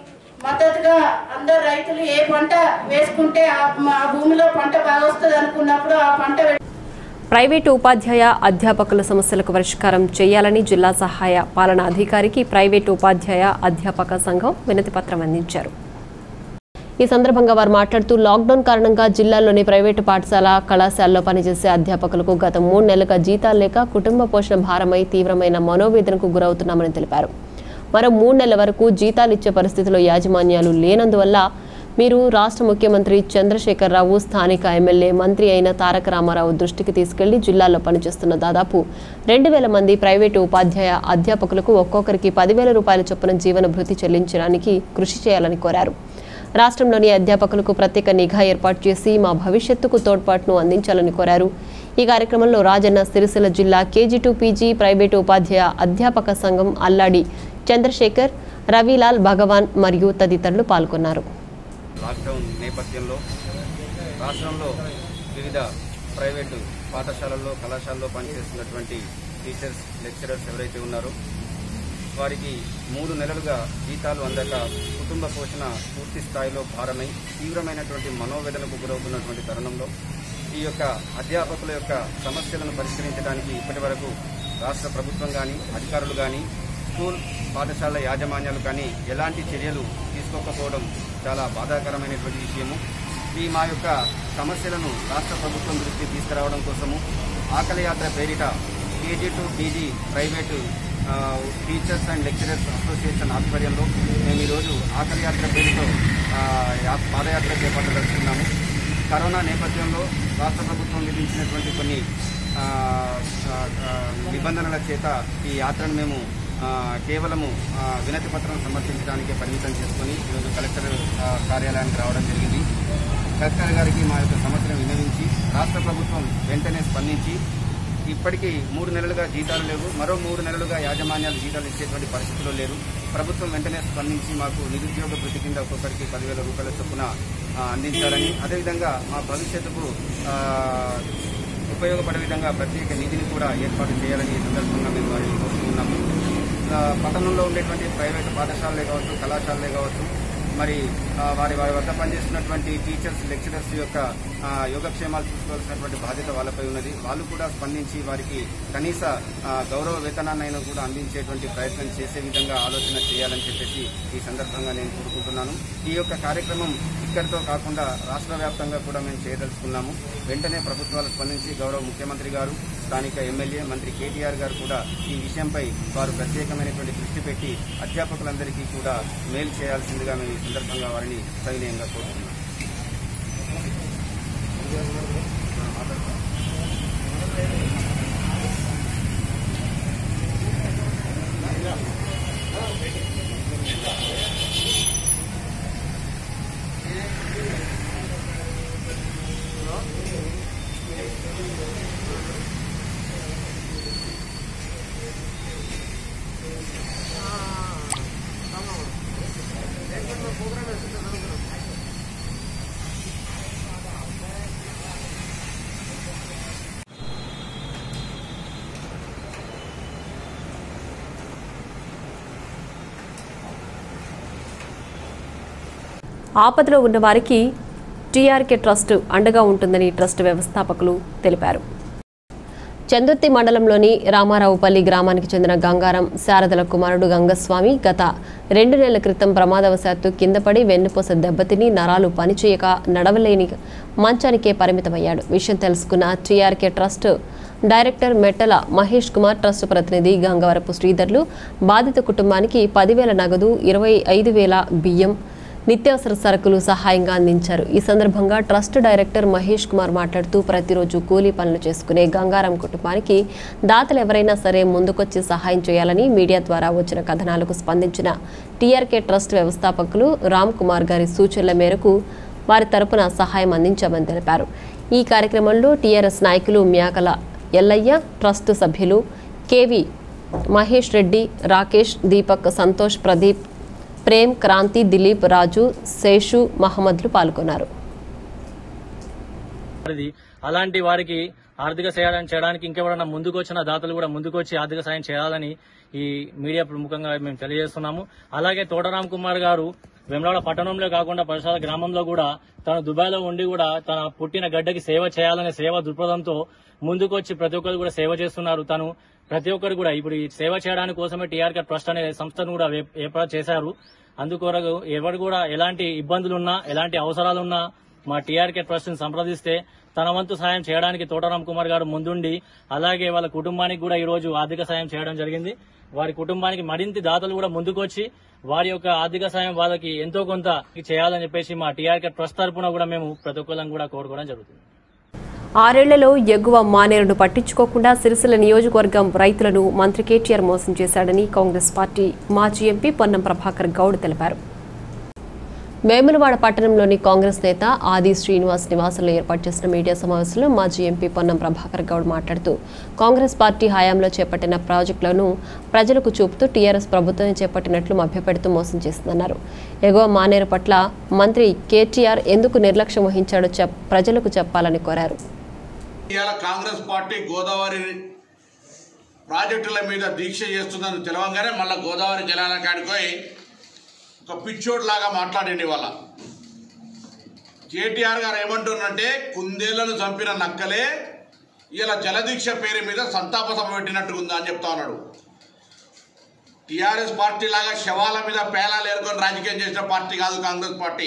మద్దతుగా అందరు రైతులు ఏ పంట వేసుకుంటే ఆ భూమిలో పంట బాగా వస్తుంది అనుకున్నప్పుడు ఆ పంట. ప్రైవేటు ఉపాధ్యాయ అధ్యాపకుల సమస్యలకు పరిష్కారం చేయాలని జిల్లా సహాయ పాలనా అధికారికి ప్రైవేటు ఉపాధ్యాయ అధ్యాపక సంఘం వినతిపత్రం అందించారు. ఈ సందర్భంగా వారు మాట్లాడుతూ లాక్డౌన్ కారణంగా జిల్లాలోని ప్రైవేటు పాఠశాల కళాశాలలో పనిచేసే అధ్యాపకులకు గత మూడు నెలలుగా జీతాలు లేక కుటుంబ పోషణ భారమై తీవ్రమైన మనోవేదనకు గురవుతున్నామని తెలిపారు. మరో మూడు నెలల వరకు జీతాలు ఇచ్చే పరిస్థితిలో యాజమాన్యాలు లేనందువల్ల మీరు రాష్ట్ర ముఖ్యమంత్రి చంద్రశేఖరరావు స్థానిక ఎమ్మెల్యే మంత్రి అయిన తారక రామారావు దృష్టికి తీసుకెళ్లి జిల్లాలో పనిచేస్తున్న దాదాపు రెండు వేల మంది ప్రైవేటు ఉపాధ్యాయ అధ్యాపకులకు ఒక్కొక్కరికి పదివేల రూపాయల చొప్పున జీవన భృతి చెల్లించడానికి కృషి చేయాలని కోరారు. రాష్ట్రంలోని అధ్యాపకులకు ప్రత్యేక నిఘా ఏర్పాటు చేసి మా భవిష్యత్తుకు తోడ్పాటును అందించాలని కోరారు. ఈ కార్యక్రమంలో రాజన్న సిరిసిల్ల జిల్లా కేజీ టూ పీజీ ప్రైవేటు ఉపాధ్యాయ అధ్యాపక సంఘం అల్లాడి చంద్రశేఖర్, రవిలాల్ భగవాన్ మరియు తదితరులు పాల్గొన్నారు. లాక్డౌన్ నేపథ్యంలో రాష్ట్రంలో వివిధ ప్రైవేటు పాఠశాలల్లో కళాశాలలో పనిచేస్తున్నటువంటి టీచర్స్ లెక్చరర్స్ ఎవరైతే ఉన్నారో వారికి మూడు నెలలుగా జీతాలు అందక కుటుంబ పోషణ పూర్తి స్థాయిలో భారమై తీవ్రమైనటువంటి మనోవేదనకు గురవుతున్నటువంటి తరుణంలో ఈ యొక్క అధ్యాపకుల యొక్క సమస్యలను పరిష్కరించడానికి ఇప్పటి వరకు రాష్ట్ర ప్రభుత్వం కానీ అధికారులు కానీ స్కూల్ పాఠశాల యాజమాన్యాలు కానీ ఎలాంటి చర్యలు తీసుకోకపోవడం చాలా బాధాకరమైనటువంటి విషయము. ఈ మా యొక్క సమస్యలను రాష్ట్ర ప్రభుత్వం దృష్టికి తీసుకురావడం కోసము ఆకలి యాత్ర పేరిట KG to PG private teachers and lecturers association ఆధ్వర్యంలో మేము ఈరోజు ఆకలి యాత్ర పేరుతో పాదయాత్ర చేపట్టదలుచుకున్నాము. కరోనా నేపథ్యంలో రాష్ట్ర ప్రభుత్వం విధించినటువంటి కొన్ని నిబంధనల చేత ఈ యాత్రను మేము కేవలము వినతి పత్రం సమర్పించడానికి పరిమితం చేసుకుని ఈరోజు కలెక్టర్ కార్యాలయానికి రావడం జరిగింది. కలెక్టర్ గారికి మా యొక్క సమస్యను విన్నవించి రాష్ట్ర ప్రభుత్వం వెంటనే స్పందించి ఇప్పటికీ మూడు నెలలుగా జీతాలు లేవు, మరో మూడు నెలలుగా యాజమాన్యాలు జీతాలు ఇచ్చేటువంటి పరిస్థితుల్లో లేరు. ప్రభుత్వం వెంటనే స్పందించి మాకు నిరుద్యోగ వృత్తి కింద ఒక్కొక్కరికి పదివేల రూపాయల చొప్పున అందించాలని, అదేవిధంగా మా భవిష్యత్తుకు ఉపయోగపడే విధంగా ప్రత్యేక నిధిని కూడా ఏర్పాటు చేయాలని ఈ సందర్భంగా మేము వారిని కోరుతున్నాము. పట్టణంలో ఉండేటువంటి ప్రైవేటు పాఠశాలలే కావచ్చు, కళాశాలలే కావచ్చు, మరి వారి వారి వద్ద పనిచేస్తున్నటువంటి టీచర్స్ లెక్చరర్స్ యొక్క యోగక్షేమాలు చూసుకోవాల్సినటువంటి బాధ్యత వాళ్ళపై ఉన్నది. వాళ్ళు కూడా స్పందించి వారికి కనీస గౌరవ వేతనాన్నైనా కూడా అందించేటువంటి ప్రయత్నం చేసే విధంగా ఆలోచన చేయాలని చెప్పేసి ఈ సందర్భంగా నేను కోరుకుంటున్నాను. ఈ యొక్క కార్యక్రమం ఇక్కడితో కాకుండా రాష్ట్ర వ్యాప్తంగా కూడా మేము చేయదలుచుకున్నాము. వెంటనే ప్రభుత్వాలు స్పందించి గౌరవ ముఖ్యమంత్రి గారు, స్థానిక ఎమ్మెల్యే మంత్రి కేటీఆర్ గారు కూడా ఈ విషయంపై వారు ప్రత్యేకమైనటువంటి దృష్టి పెట్టి అధ్యాపకులందరికీ కూడా మేలు చేయాల్సిందిగా మేము ఈ సందర్భంగా వారిని సవినయంగా కోరుతున్నాం. ఆపదలో ఉన్న వారికి టీఆర్కే ట్రస్ట్ అండగా ఉంటుందని ట్రస్ట్ వ్యవస్థాపకులు తెలిపారు. చందుర్తి మండలంలోని రామారావుపల్లి గ్రామానికి చెందిన గంగారం శారదల కుమారుడు గంగస్వామి గత రెండు నెలల క్రితం ప్రమాదవశాత్తు కిందపడి వెన్నుపూస దెబ్బతిని నరాలు పనిచేయక నడవలేని మంచానికే పరిమితమయ్యాడు. విషయం తెలుసుకున్న TRK trust director Mettala Mahesh Kumar, trust ప్రతినిధి గంగవరపు శ్రీధర్లు బాధిత కుటుంబానికి పదివేల నగదు, ఇరవై ఐదు వేల బియ్యం, నిత్యావసర సరుకులు సహాయంగా అందించారు. ఈ సందర్భంగా ట్రస్ట్ డైరెక్టర్ మహేష్ కుమార్ మాట్లాడుతూ ప్రతిరోజు కూలీ పనులు చేసుకునే గంగారం కుటుంబానికి దాతలు ఎవరైనా సరే ముందుకొచ్చి సహాయం చేయాలని మీడియా ద్వారా వచ్చిన కథనాలకు స్పందించిన టీఆర్కే ట్రస్ట్ వ్యవస్థాపకులు రామ్ కుమార్ గారి సూచనల మేరకు వారి తరపున సహాయం అందించామని తెలిపారు. ఈ కార్యక్రమంలో టీఆర్ఎస్ నాయకులు మ్యాకల ఎల్లయ్య, ట్రస్ట్ సభ్యులు కేవి మహేష్ రెడ్డి, రాకేష్, దీపక్, సంతోష్, ప్రదీప్, ప్రేమ్, క్రాంతి, దిలీప్, రాజు, శేషు, మహమ్మద్లు పాల్గొన్నారు. అలాంటి వారికి ఆర్థిక సాయం చేయడానికి ఇంకెవరైనా ముందుకు వచ్చిన దాతలు కూడా ముందుకు వచ్చి ఆర్థిక సాయం చేయాలని ఈ మీడియా ప్రముఖంగా మేము తెలియజేస్తున్నాము. అలాగే తోటరామ్ కుమార్ గారు వేములవాడ పట్టణంలో కాకుండా పరిసర గ్రామంలో కూడా తను దుబాయ్లో ఉండి కూడా తన పుట్టిన గడ్డకి సేవ చేయాలనే సేవ దృక్పథంతో ముందుకు వచ్చి ప్రతి ఒక్కరు కూడా సేవ చేస్తున్నారు. తను ప్రతి ఒక్కరు కూడా ఇప్పుడు ఈ సేవ చేయడానికి కోసమే టీఆర్కే ట్రస్ట్ అనే సంస్థను కూడా ఏర్పాటు చేశారు. అందుకొరకు ఎవరు కూడా ఎలాంటి ఇబ్బందులున్నా ఎలాంటి అవసరాలున్నా మా టీఆర్కే ట్రస్ట్ ని సంప్రదిస్తే తన వంతు సాయం చేయడానికి తోటరామ్ కుమార్ గారు ముందుండి అలాగే వాళ్ళ కుటుంబానికి కూడా ఈ రోజు ఆర్థిక సాయం చేయడం జరిగింది. వారి కుటుంబానికి మరింత దాతలు కూడా ముందుకొచ్చి వారి యొక్క ఆర్థిక సాయం వాళ్ళకి ఎంతో కొంత చేయాలని చెప్పేసి మా టీఆర్కే ట్రస్ట్ తరఫున కూడా మేము ప్రతి ఒక్కరిని కూడా కోరుకోవడం జరుగుతుంది. ఆరేళ్లలో ఎగువ మానేరును పట్టించుకోకుండా సిరిసిల్ల నియోజకవర్గం రైతులను మంత్రి కేటీఆర్ మోసం చేశాడని కాంగ్రెస్ పార్టీ మాజీ ఎంపీ పొన్నం ప్రభాకర్ గౌడ్ తెలిపారు. వేములవాడ పట్టణంలోని కాంగ్రెస్ నేత ఆది శ్రీనివాస్ నివాసంలో ఏర్పాటు చేసిన మీడియా సమావేశంలో మాజీ ఎంపీ పొన్నం ప్రభాకర్ గౌడ్ మాట్లాడుతూ కాంగ్రెస్ పార్టీ హయాంలో చేపట్టిన ప్రాజెక్టులను ప్రజలకు చూపుతూ టీఆర్ఎస్ ప్రభుత్వం చేపట్టినట్లు మభ్యపెడుతూ మోసం చేస్తుందన్నారు. ఎగువ మానేరు పట్ల మంత్రి కేటీఆర్ ఎందుకు నిర్లక్ష్యం వహించాడో ప్రజలకు చెప్పాలని కోరారు. కాంగ్రెస్ పార్టీ గోదావరి ప్రాజెక్టుల మీద దీక్ష చేస్తుందని తెలవంగానే మళ్ళీ గోదావరి జలాల కాడిపోయి ఒక పిచ్చోడ్ లాగా మాట్లాడండి. వాళ్ళ కేటీఆర్ గారు ఏమంటున్నారంటే కుందేళ్లను చంపిన నక్కలే ఇలా జలదీక్ష పేరు మీద సంతాప సభ పెట్టినట్టుగా ఉందా అని చెప్తా ఉన్నాడు. టీఆర్ఎస్ పార్టీ లాగా శవాల మీద పేలాలు ఏరుకొని రాజకీయం చేసిన పార్టీ కాదు కాంగ్రెస్ పార్టీ.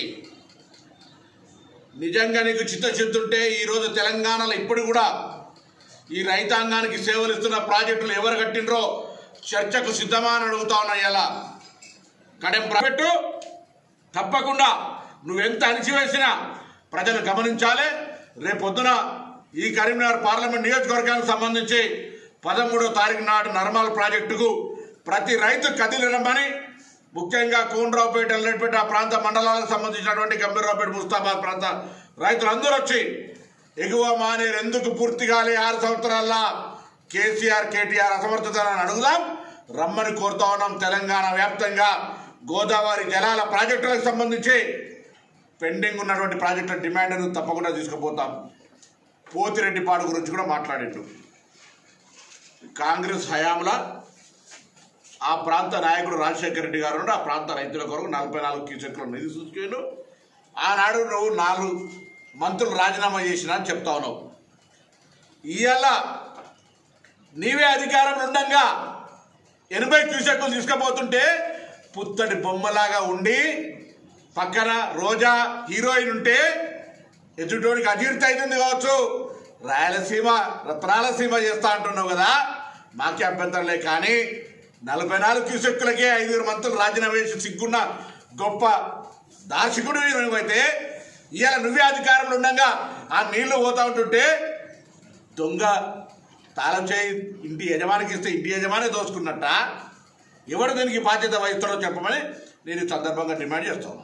నిజంగా నీకు చిత్తశుద్ధి ఉంటే ఈరోజు తెలంగాణలో ఇప్పుడు కూడా ఈ రైతాంగానికి సేవలు ఇస్తున్న ప్రాజెక్టులు ఎవరు కట్టినరో చర్చకు సిద్ధమా అని అడుగుతా ఉన్నా. ఇలా కడెం పెట్టు తప్పకుండా నువ్వెంత అణిచివేసినా ప్రజలు గమనించాలి. రేపొద్దున ఈ కరీంనగర్ పార్లమెంట్ నియోజకవర్గానికి సంబంధించి పదమూడో తారీఖు నాడు నర్మల్ ప్రాజెక్టుకు ప్రతి రైతు కదిలిరమ్మని ముఖ్యంగా కోనరావుపేట ఎల్లపేట ఆ ప్రాంత మండలాలకు సంబంధించినటువంటి గంభీరరావుపేట ముస్తాబాద్ ప్రాంత రైతులందరూ వచ్చి ఎగువ మానేరు ఎందుకు పూర్తి కాలే ఆరు సంవత్సరాల్లో కేసీఆర్ కేటీఆర్ అసమర్థతను అడుగుదాం రమ్మని కోరుతా ఉన్నాం. తెలంగాణ వ్యాప్తంగా గోదావరి జలాల ప్రాజెక్టులకు సంబంధించి పెండింగ్ ఉన్నటువంటి ప్రాజెక్టుల డిమాండ్ను తప్పకుండా తీసుకుపోతాం. పోతిరెడ్డిపాడు గురించి కూడా మాట్లాడిండు. కాంగ్రెస్ హయాంలో ఆ ప్రాంత నాయకుడు రాజశేఖర రెడ్డి గారు ఆ ప్రాంత రైతుల కొరకు నలభై నాలుగు క్యూసెక్ల నిధి సూచించాడు. ఆనాడు నువ్వు నాలుగు మంత్రులు రాజీనామా చేసినా అని చెప్తా ఉన్నావు. ఇవాళ నీవే అధికారంలో ఉండగా ఎనభై క్యూసెక్లు తీసుకుపోతుంటే పుత్తడి బొమ్మలాగా ఉండి పక్కన రోజా హీరోయిన్ ఉంటే ఎదుటోడికి అజీర్తి అవుతుంది కావచ్చు. రాయలసీమ రత్నాలసీమ చేస్తా అంటున్నావు కదా, మాకే అభ్యంతరం లే. కానీ నలభై నాలుగు క్యూసెక్కులకే ఐదుగురు మంత్రులు రాజీనామా చేసి సిగ్గున్న గొప్ప దార్శకుడు నువ్వైతే ఇవాళ నువ్వే అధికారంలో ఉండగా ఆ నీళ్లు పోతా ఉంటుంటే దొంగ తాళం చేయి ఇంటి యజమానికి ఇస్తే ఇంటి యజమానే దోచుకున్నట్ట ఎవడు దీనికి బాధ్యత వహిస్తాడో చెప్పమని నేను ఈ సందర్భంగా డిమాండ్ చేస్తాను.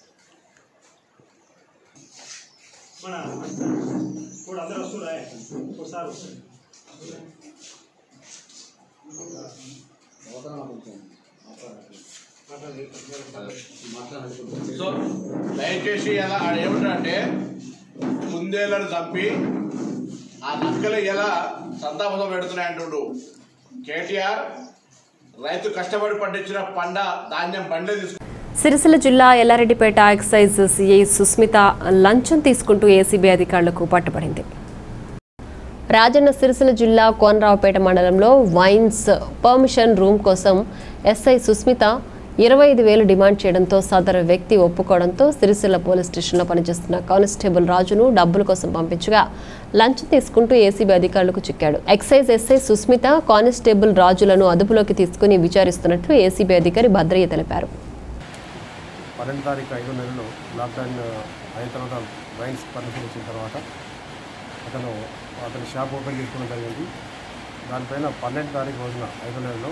సో దయచేసి ఎలా ఏమిటంటే కుందేళ్లను చంపి ఆ నక్కలు ఎలా సంతాపం పెడుతున్నాయంటుండు కేటీఆర్. రైతు కష్టపడి పండించిన పంట ధాన్యం బండ్లే తీసుకు సిరిసిల్ల జిల్లా ఎల్లారెడ్డిపేట ఎక్సైజ్ సిఐ సుస్మిత లంచం తీసుకుంటూ ఏసీబీ అధికారులకు పట్టుబడింది. రాజన్న సిరిసిల్ల జిల్లా కోనరావుపేట మండలంలో వైన్స్ పర్మిషన్ రూమ్ కోసం ఎస్ఐ సుస్మిత ఇరవై ఐదు వేలు డిమాండ్ చేయడంతో సదరు వ్యక్తి ఒప్పుకోవడంతో సిరిసిల్ల పోలీస్ స్టేషన్లో పనిచేస్తున్న కానిస్టేబుల్ రాజును డబ్బుల కోసం పంపించగా లంచం తీసుకుంటూ ఏసీబీ అధికారులకు చిక్కాడు. ఎక్సైజ్ ఎస్ఐ సుస్మిత కానిస్టేబుల్ రాజులను అదుపులోకి తీసుకుని విచారిస్తున్నట్లు ఏసీబీ అధికారి భద్రయ్య తెలిపారు. పన్నెండు తారీఖు ఐదో నెలలో లాక్డౌన్ అయిన తర్వాత వైన్స్ పర్మిషన్ ఇచ్చిన తర్వాత అతను అతని షాప్ ఓపెన్ చేసుకోవడం జరిగింది. దానిపైన పన్నెండు తారీఖు రోజున ఐదో నెలలో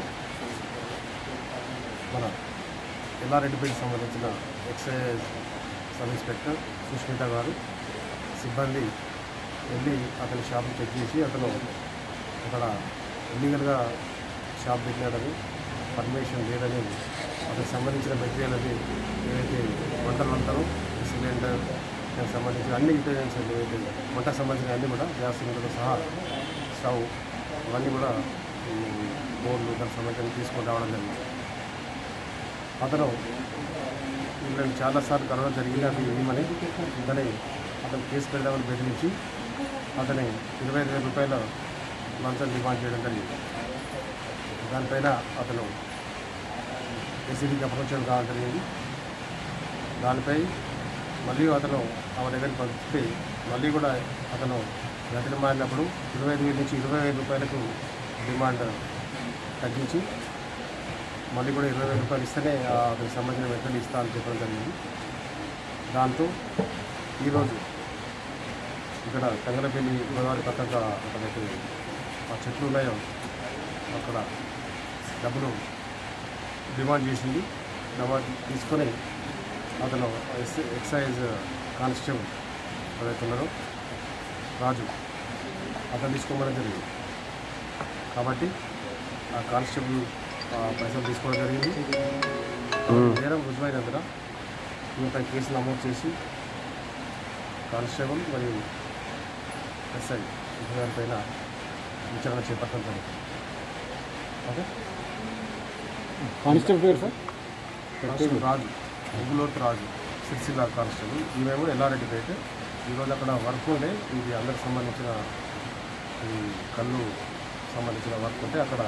మన ఎల్లారెడ్డిపేటకు సంబంధించిన ఎక్సైజ్ సబ్ ఇన్స్పెక్టర్ సుష్మిత గారు సిబ్బంది వెళ్ళి అతని షాప్ని చెక్ చేసి అతను అక్కడ ఇల్లీగల్గా షాప్ పెట్టినాడని పర్మిషన్ లేదని అతనికి సంబంధించిన మెటీరియల్ అది ఏదైతే వంటలు అంటారో సిలిండర్ దానికి సంబంధించిన అన్ని యూటెన్సిల్స్ ఏవైతే వంటకు సంబంధించిన అన్నీ కూడా గ్యాస్ సిలిండర్తో సహా స్టవ్ ఇవన్నీ కూడా బోర్లు దానికి సంబంధించి తీసుకొని రావడం జరిగింది. అతను వీళ్ళని చాలాసార్లు కరోనా జరిగింది అది ఏమని అతని అతను కేసు పెడదామని బెదిరించి అతని ఇరవై ఐదు వేల రూపాయల లంచం డిమాండ్ చేయడం జరిగింది. దానిపైన అతను ఏసీబీకి అప్రోచ్ కావడం జరిగింది. దానిపై మళ్ళీ అతను ఆమె దగ్గరికి పంపిస్తే మళ్ళీ కూడా అతను గతిని మారినప్పుడు ఇరవై ఐదు వేల నుంచి ఇరవై ఐదు రూపాయలకు డిమాండ్ తగ్గించి మళ్ళీ కూడా ఇరవై వేల రూపాయలు ఇస్తేనే అతనికి సంబంధించిన వెంటనే ఇస్తా అని చెప్పడం జరిగింది. దాంతో ఈరోజు ఇక్కడ తంగలపల్లి గోదావరి పక్కన అతనికి ఆ చెట్లు ఉన్నాయో అక్కడ డబ్బులు డిమాండ్ చేసింది. డిమాండ్ తీసుకొని అతను ఎక్స్ ఎక్సైజ్ కానిస్టేబుల్ ఎవరైతే ఉన్నారో రాజు అతను తీసుకోవడం జరిగింది. కాబట్టి ఆ కానిస్టేబుల్ పైసలు తీసుకోవడం జరిగింది. నేరం రుజువైనందున ఈమెపై కేసు నమోదు చేసి కానిస్టేబుల్ మరియు ఎస్ఐ గారి పైన విచారణ చేపట్టడం జరుగుతుంది. ఓకే, కానిస్టేబుల్ పేరు sir? Constable Raju, Muggulothu Raju, Sircilla constable. ఈమెమో ఎల్లారెడ్డి పేట. ఈరోజు అక్కడ వర్క్ ఉండే, ఇది అందరికి సంబంధించిన ఈ కళ్ళు సంబంధించిన వర్క్ ఉంటే అక్కడ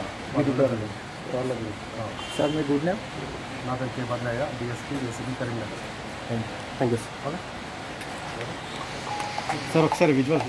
సార్ మీ గుడ్ నేమ్? నా పేరు K Badraiah, DSP ACB Karimnagar. Thank you sir. Sir ఒకసారి విజువల్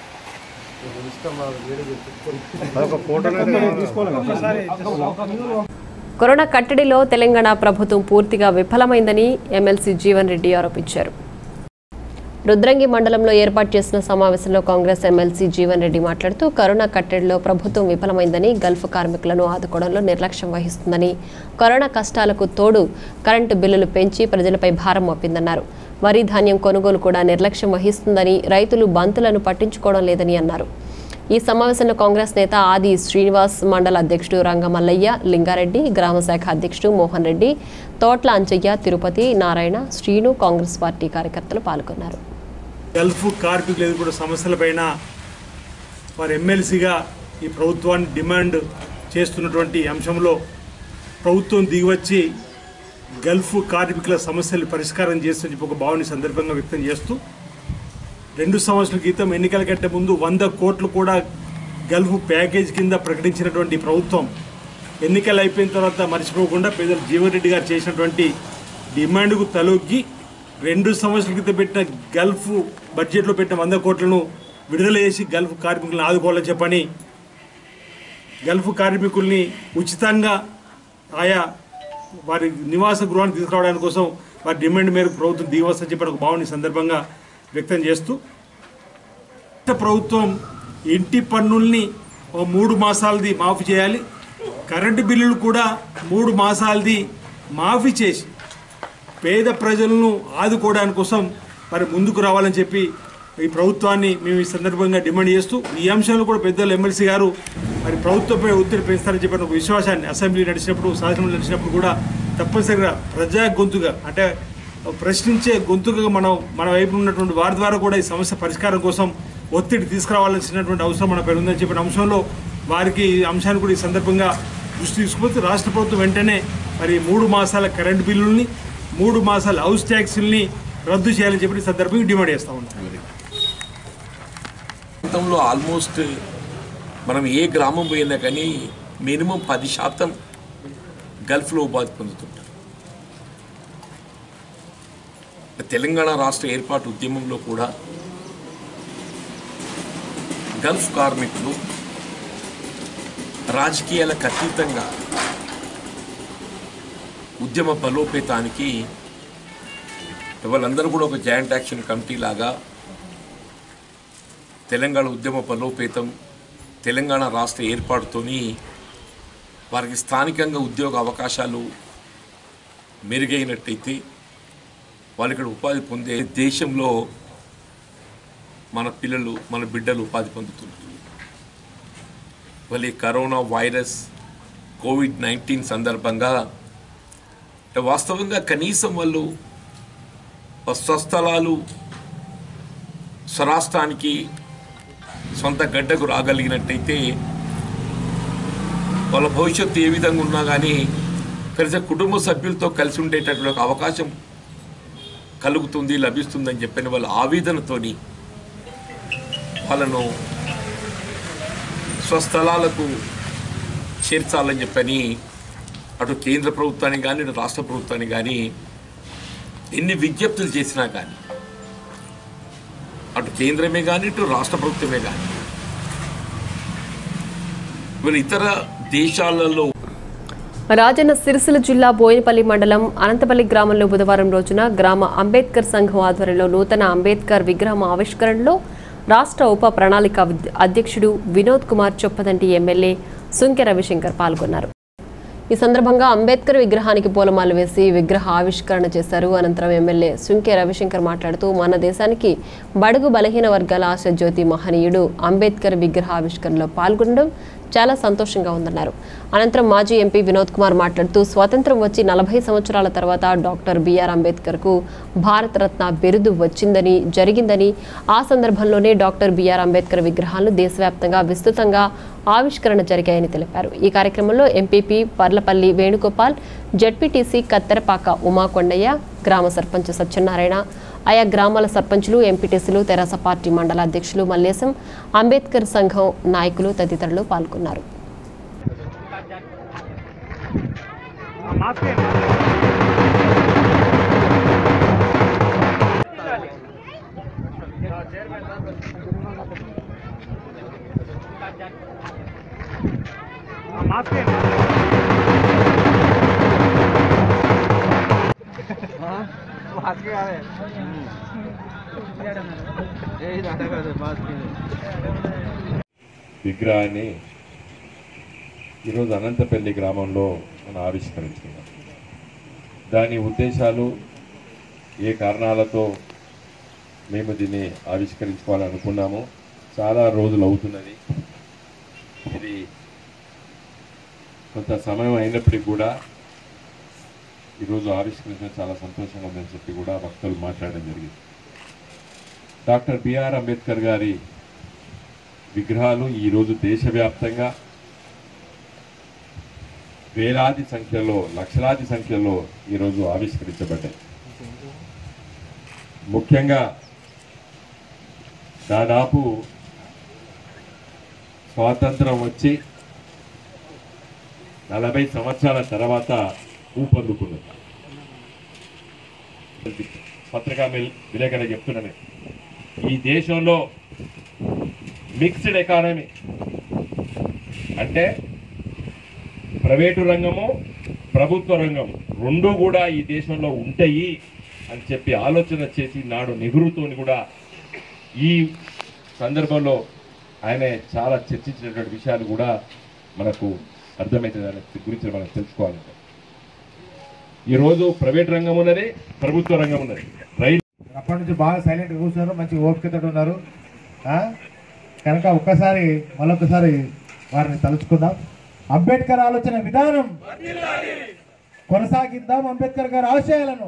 కరోనా కట్టడిలో తెలంగాణ ప్రభుత్వం పూర్తిగా విఫలమైందని ఎమ్మెల్సీ జీవన్ రెడ్డి ఆరోపించారు. రుద్రంగి మండలంలో ఏర్పాటు చేసిన సమావేశంలో కాంగ్రెస్ ఎమ్మెల్సీ జీవన్ రెడ్డి మాట్లాడుతూ కరోనా కట్టడిలో ప్రభుత్వం విఫలమైందని, గల్ఫ్ కార్మికులను ఆదుకోవడంలో నిర్లక్ష్యం వహిస్తుందని, కరోనా కష్టాలకు తోడు కరెంటు బిల్లులు పెంచి ప్రజలపై భారం మోపిందన్నారు. వరి ధాన్యం కొనుగోలు కూడా నిర్లక్ష్యం వహిస్తుందని, రైతులు బంతులను పట్టించుకోవడం లేదని అన్నారు. ఈ సమావేశంలో కాంగ్రెస్ నేత ఆది శ్రీనివాస్, మండల అధ్యక్షుడు రంగమల్లయ్య, లింగారెడ్డి, గ్రామ శాఖ అధ్యక్షుడు మోహన్ రెడ్డి, తోట్ల అంజయ్య, తిరుపతి, నారాయణ, శ్రీను, కాంగ్రెస్ పార్టీ కార్యకర్తలు పాల్గొన్నారు. గల్ఫ్ కార్మికులు ఎదుర్కొన్న సమస్యలపైన వారు ఎమ్మెల్సీగా ఈ ప్రభుత్వాన్ని డిమాండ్ చేస్తున్నటువంటి అంశంలో ప్రభుత్వం దిగివచ్చి గల్ఫ్ కార్మికుల సమస్యలు పరిష్కారం చేస్తూ చెప్పి ఒక భావన సందర్భంగా వ్యక్తం చేస్తూ రెండు సంవత్సరాల క్రితం ఎన్నికల కంటే ముందు వంద కోట్లు కూడా గల్ఫ్ ప్యాకేజ్ కింద ప్రకటించినటువంటి ప్రభుత్వం ఎన్నికలు అయిపోయిన తర్వాత మర్చిపోకుండా పెద్దలు జీవన్ రెడ్డి గారు చేసినటువంటి డిమాండ్కు తలొగ్గి రెండు సంవత్సరాల క్రితం పెట్టిన గల్ఫ్ బడ్జెట్లో పెట్టిన వంద కోట్లను విడుదల చేసి గల్ఫ్ కార్మికులను ఆదుకోవాలని చెప్పని, గల్ఫ్ కార్మికుల్ని ఉచితంగా ఆయా వారి నివాస గృహాన్ని తీసుకురావడానికి కోసం వారి డిమాండ్ మేరకు ప్రభుత్వం దిగవచ్చని చెప్పిన ఒక భావన సందర్భంగా వ్యక్తం చేస్తూ ప్రభుత్వం ఇంటి పన్నుల్ని ఓ మూడు మాసాలది మాఫీ చేయాలి, కరెంటు బిల్లులు కూడా మూడు మాసాలది మాఫీ చేసి పేద ప్రజలను ఆదుకోవడానికి కోసం మరి ముందుకు రావాలని చెప్పి ఈ ప్రభుత్వాన్ని మేము ఈ సందర్భంగా డిమాండ్ చేస్తూ ఈ అంశంలో కూడా పెద్దలు ఎమ్మెల్సీ గారు మరి ప్రభుత్వంపై ఒత్తిడి పెంచుతారని చెప్పిన ఒక విశ్వాసాన్ని అసెంబ్లీ నడిచినప్పుడు, శాసనసభ నడిచినప్పుడు కూడా తప్పనిసరిగా ప్రజా గొంతుగా అంటే ప్రశ్నించే గొంతుగా మనం మన వైపు ఉన్నటువంటి వారి ద్వారా కూడా ఈ సమస్య పరిష్కారం కోసం ఒత్తిడి తీసుకురావాల్సినటువంటి అవసరం మన పైన ఉందని చెప్పిన అంశంలో వారికి ఈ అంశాన్ని కూడా ఈ సందర్భంగా దృష్టి తీసుకుపోతే రాష్ట్ర ప్రభుత్వం వెంటనే మరి మూడు మాసాల కరెంటు బిల్లుల్ని, మూడు మాసాల హౌస్ ట్యాక్సుల్ని రద్దు చేయాలని చెప్పి ఈ సందర్భంగా డిమాండ్ చేస్తూ ఉన్నాం. ప్రాంతంలో ఆల్మోస్ట్ మనం ఏ గ్రామం పోయినా కానీ మినిమం పది శాతం గల్ఫ్లో ఉపాధి పొందుతుంటారు. తెలంగాణ రాష్ట్ర ఏర్పాటు ఉద్యమంలో కూడా గల్ఫ్ కార్మికులు రాజకీయాలకు అతీతంగా ఉద్యమ బలోపేతానికి వాళ్ళందరూ కూడా ఒక జాయింట్ యాక్షన్ కమిటీ లాగా తెలంగాణ ఉద్యమ బలోపేతం, తెలంగాణ రాష్ట్ర ఏర్పాటుతోని వారికి స్థానికంగా ఉద్యోగ అవకాశాలు మెరుగైనట్టయితే వాళ్ళు ఇక్కడ ఉపాధి పొందే దేశంలో మన పిల్లలు మన బిడ్డలు ఉపాధి పొందుతున్నారు. వాళ్ళు కరోనా వైరస్ కోవిడ్ నైన్టీన్ సందర్భంగా వాస్తవంగా కనీసం వాళ్ళు స్వస్థలాలు స్వరాష్ట్రానికి సొంత గడ్డకు రాగలిగినట్టయితే వాళ్ళ భవిష్యత్తు ఏ విధంగా ఉన్నా కానీ కనీసం కుటుంబ సభ్యులతో కలిసి ఉండేటటువంటి ఒక అవకాశం కలుగుతుంది, లభిస్తుందని చెప్పిన వాళ్ళ ఆవేదనతోని వాళ్ళను స్వస్థలాలకు చేర్చాలని చెప్పని అటు కేంద్ర ప్రభుత్వానికి కానీ ఇటు రాష్ట్ర ప్రభుత్వానికి కానీ ఎన్ని విజ్ఞప్తులు చేసినా కానీ, అటు కేంద్రమే కానీ ఇటు రాష్ట్ర ప్రభుత్వమే కానీ వీళ్ళు ఇతర దేశాలలో. రాజన్న సిరిసిల్ల జిల్లా బోయినపల్లి మండలం అనంతపల్లి గ్రామంలో బుధవారం రోజున గ్రామ అంబేద్కర్ సంఘం ఆధ్వర్యంలో నూతన అంబేద్కర్ విగ్రహం ఆవిష్కరణలో రాష్ట్ర ఉప ప్రణాళిక అధ్యక్షుడు వినోద్ కుమార్ చొప్పదంటి ఎమ్మెల్యే సుంకె రవిశంకర్ పాల్గొన్నారు. ఈ సందర్భంగా అంబేద్కర్ విగ్రహానికి పూలమాల వేసి విగ్రహ ఆవిష్కరణ చేశారు. అనంతరం ఎమ్మెల్యే సుంకె రవిశంకర్ మాట్లాడుతూ మన దేశానికి బడుగు బలహీన వర్గాల ఆశాజ్యోతి మహనీయుడు అంబేద్కర్ విగ్రహ ఆవిష్కరణలో పాల్గొనడం చాలా సంతోషంగా ఉందన్నారు. అనంతరం మాజీ ఎంపీ వినోద్ కుమార్ మాట్లాడుతూ స్వాతంత్ర్యం వచ్చి నలభై సంవత్సరాల తర్వాత డాక్టర్ బిఆర్ అంబేద్కర్కు భారతరత్న బిరుదు వచ్చిందని జరిగిందని, ఆ సందర్భంలోనే డాక్టర్ బిఆర్ అంబేద్కర్ విగ్రహాలను దేశవ్యాప్తంగా విస్తృతంగా ఆవిష్కరణ జరిగాయని తెలిపారు. ఈ కార్యక్రమంలో ఎంపీపీ పర్లపల్లి వేణుగోపాల్, జడ్పీటీసీ కత్తెరపాక ఉమాకొండయ్య, గ్రామ సర్పంచ్ సత్యనారాయణ, ఆయా గ్రామాల సర్పంచులు, ఎంపీటీసీలు, తెరాస పార్టీ మండల అధ్యక్షులు మల్లేశం, అంబేద్కర్ సంఘం నాయకులు తదితరులు పాల్గొన్నారు. విగ్రహాన్ని ఈరోజు అనంతపల్లి గ్రామంలో మనం ఆవిష్కరించుకున్నాం. దాని ఉద్దేశాలు, ఏ కారణాలతో మేము దీన్ని ఆవిష్కరించుకోవాలనుకున్నాము చాలా రోజులు అవుతున్నది. ఇది కొంత సమయం అయినప్పటికీ కూడా ఈరోజు ఆవిష్కరించడం చాలా సంతోషంగా ఉందని చెప్పి కూడా భక్తులు మాట్లాడడం జరిగింది. డాక్టర్ బిఆర్ అంబేద్కర్ గారి విగ్రహాలు ఈరోజు దేశవ్యాప్తంగా వేలాది సంఖ్యలో, లక్షలాది సంఖ్యలో ఈరోజు ఆవిష్కరించబడ్డాయి. ముఖ్యంగా దాదాపు స్వాతంత్రం వచ్చి నలభై సంవత్సరాల తర్వాత ఊపందుకున్నది. పత్రికా విలేకరులు చెప్తున్నాను, ఈ దేశంలో మిక్స్డ్ ఎకానమీ అంటే ప్రైవేటు రంగము, ప్రభుత్వ రంగం రెండు కూడా ఈ దేశంలో ఉంటాయి అని చెప్పి ఆలోచన చేసి నాడు నెహ్రూతోని కూడా ఈ సందర్భంలో ఆయన చాలా చర్చించినటువంటి విషయాలు కూడా మనకు అర్థమవుతుంది. దాని గురించి మనం తెలుసుకోవాలంటే ఈరోజు ప్రైవేట్ రంగం ఉన్నది, ప్రభుత్వ రంగం ఉన్నది. రైలు అప్పటి నుంచి బాగా సైలెంట్గా కూర్చున్నారు, మంచి ఓపికతో ఉన్నారు కనుక ఒక్కసారి మళ్ళొకసారి వారిని తలుచుకుందాం. అంబేద్కర్ ఆలోచన విధానం కొనసాగిద్దాం, అంబేద్కర్ గారి ఆశయాలను.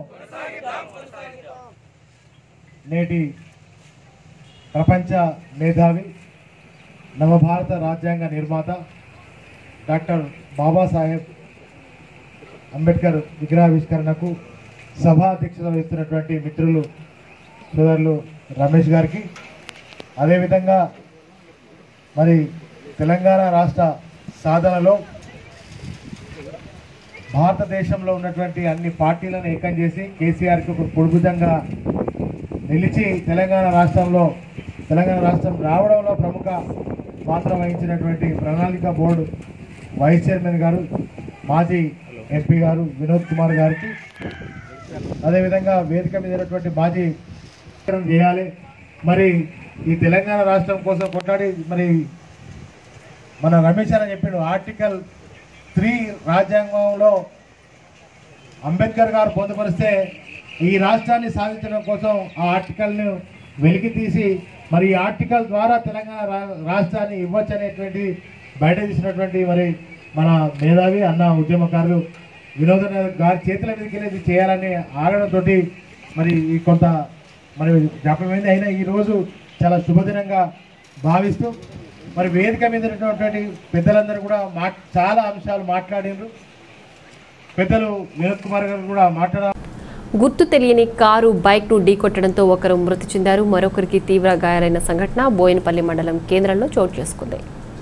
నేటి ప్రపంచ మేధావి, నవభారత రాజ్యాంగ నిర్మాత డాక్టర్ బాబాసాహెబ్ అంబేద్కర్ విగ్రహావిష్కరణకు సభా అధ్యక్షత వహిస్తున్నటువంటి మిత్రులు సోదరులు రమేష్ గారికి, అదేవిధంగా మరి తెలంగాణ రాష్ట్ర సాధనలో భారతదేశంలో ఉన్నటువంటి అన్ని పార్టీలను ఏకం చేసి కేసీఆర్కి ఒక పొడుగుదంగా నిలిచి తెలంగాణ రాష్ట్రంలో తెలంగాణ రాష్ట్రం రావడంలో ప్రముఖ పాత్ర వహించినటువంటి ప్రణాళిక బోర్డు వైస్ చైర్మన్ గారు, మాజీ ఎంపీ గారు వినోద్ కుమార్ గారికి, అదేవిధంగా వేదిక మీద ఉన్నటువంటి మాజీ చేయాలి. మరి ఈ తెలంగాణ రాష్ట్రం కోసం కొట్లాడి మరి మన రమేష్ అని చెప్పిండు, ఆర్టికల్ త్రీ రాజ్యాంగంలో అంబేద్కర్ గారు పొందుపరిస్తే ఈ రాష్ట్రాన్ని సాధించడం కోసం ఆ ఆర్టికల్ను వెలికి తీసి మరి ఈ ఆర్టికల్ ద్వారా తెలంగాణ రాష్ట్రాన్ని ఇవ్వచ్చు అనేటువంటి బయట తీసినటువంటి మరి మన మేధావి అన్న ఉద్యమకారులు వినోద్ గారి చేతుల మీదకి వెళ్ళి చేయాలని ఆగడంతో మరి ఈ కొంత మరి జ్ఞాపకమైంది. అయినా ఈరోజు చాలా శుభదినంగా భావిస్తూ మరి వేదిక మీద ఉన్నటువంటి పెద్దలందరూ కూడా మా చాలా అంశాలు మాట్లాడినారు. పెద్దలు వినోద్ కుమార్ గారు కూడా మాట్లాడారు. గుర్తు తెలియని కారు బైక్ను ఢీకొట్టడంతో ఒకరు మృతి చెందారు, మరొకరికి తీవ్ర గాయాలైన సంఘటన బోయినపల్లి మండలం కేంద్రంలో చోటు చేసుకుంది.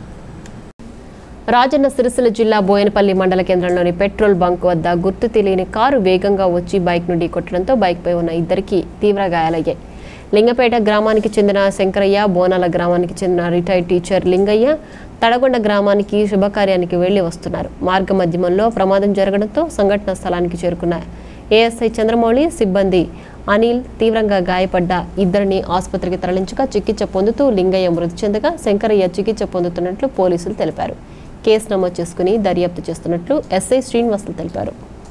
రాజన్న సిరిసిల్ల జిల్లా బోయినపల్లి మండల కేంద్రంలోని పెట్రోల్ బంక్ వద్ద గుర్తు తెలియని కారు వేగంగా వచ్చి బైక్ను ఢీకొట్టడంతో బైక్పై ఉన్న ఇద్దరికి తీవ్ర గాయాలయ్యాయి. లింగపేట గ్రామానికి చెందిన శంకరయ్య, బోనాల గ్రామానికి చెందిన రిటైర్డ్ టీచర్ లింగయ్య తడగొండ గ్రామానికి శుభకార్యానికి వెళ్లి వస్తున్నారు. మార్గ మధ్యమంలో ప్రమాదం జరగడంతో సంఘటన స్థలానికి చేరుకున్న ఏఎస్ఐ చంద్రమౌళి, సిబ్బంది అనిల్ తీవ్రంగా గాయపడ్డ ఇద్దరిని ఆసుపత్రికి తరలించగా చికిత్స పొందుతూ లింగయ్య మృతి చెందగా శంకరయ్య చికిత్స పొందుతున్నట్లు పోలీసులు తెలిపారు. కేసు నమోదు చేసుకుని దర్యాప్తు చేస్తున్నట్లు ఎస్ఐ శ్రీనివాసులు తెలిపారు.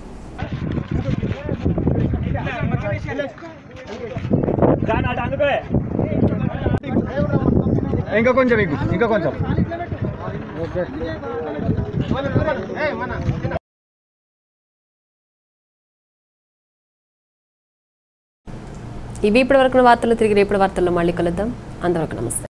ఇంకా కొంచెం ఇంకా కొంచెం ఇవి ఇప్పటి వరకు వార్తలు. తిరిగి రేపటి వార్తల్లో మళ్ళీ కలుద్దాం. అంతవరకు నమస్తే.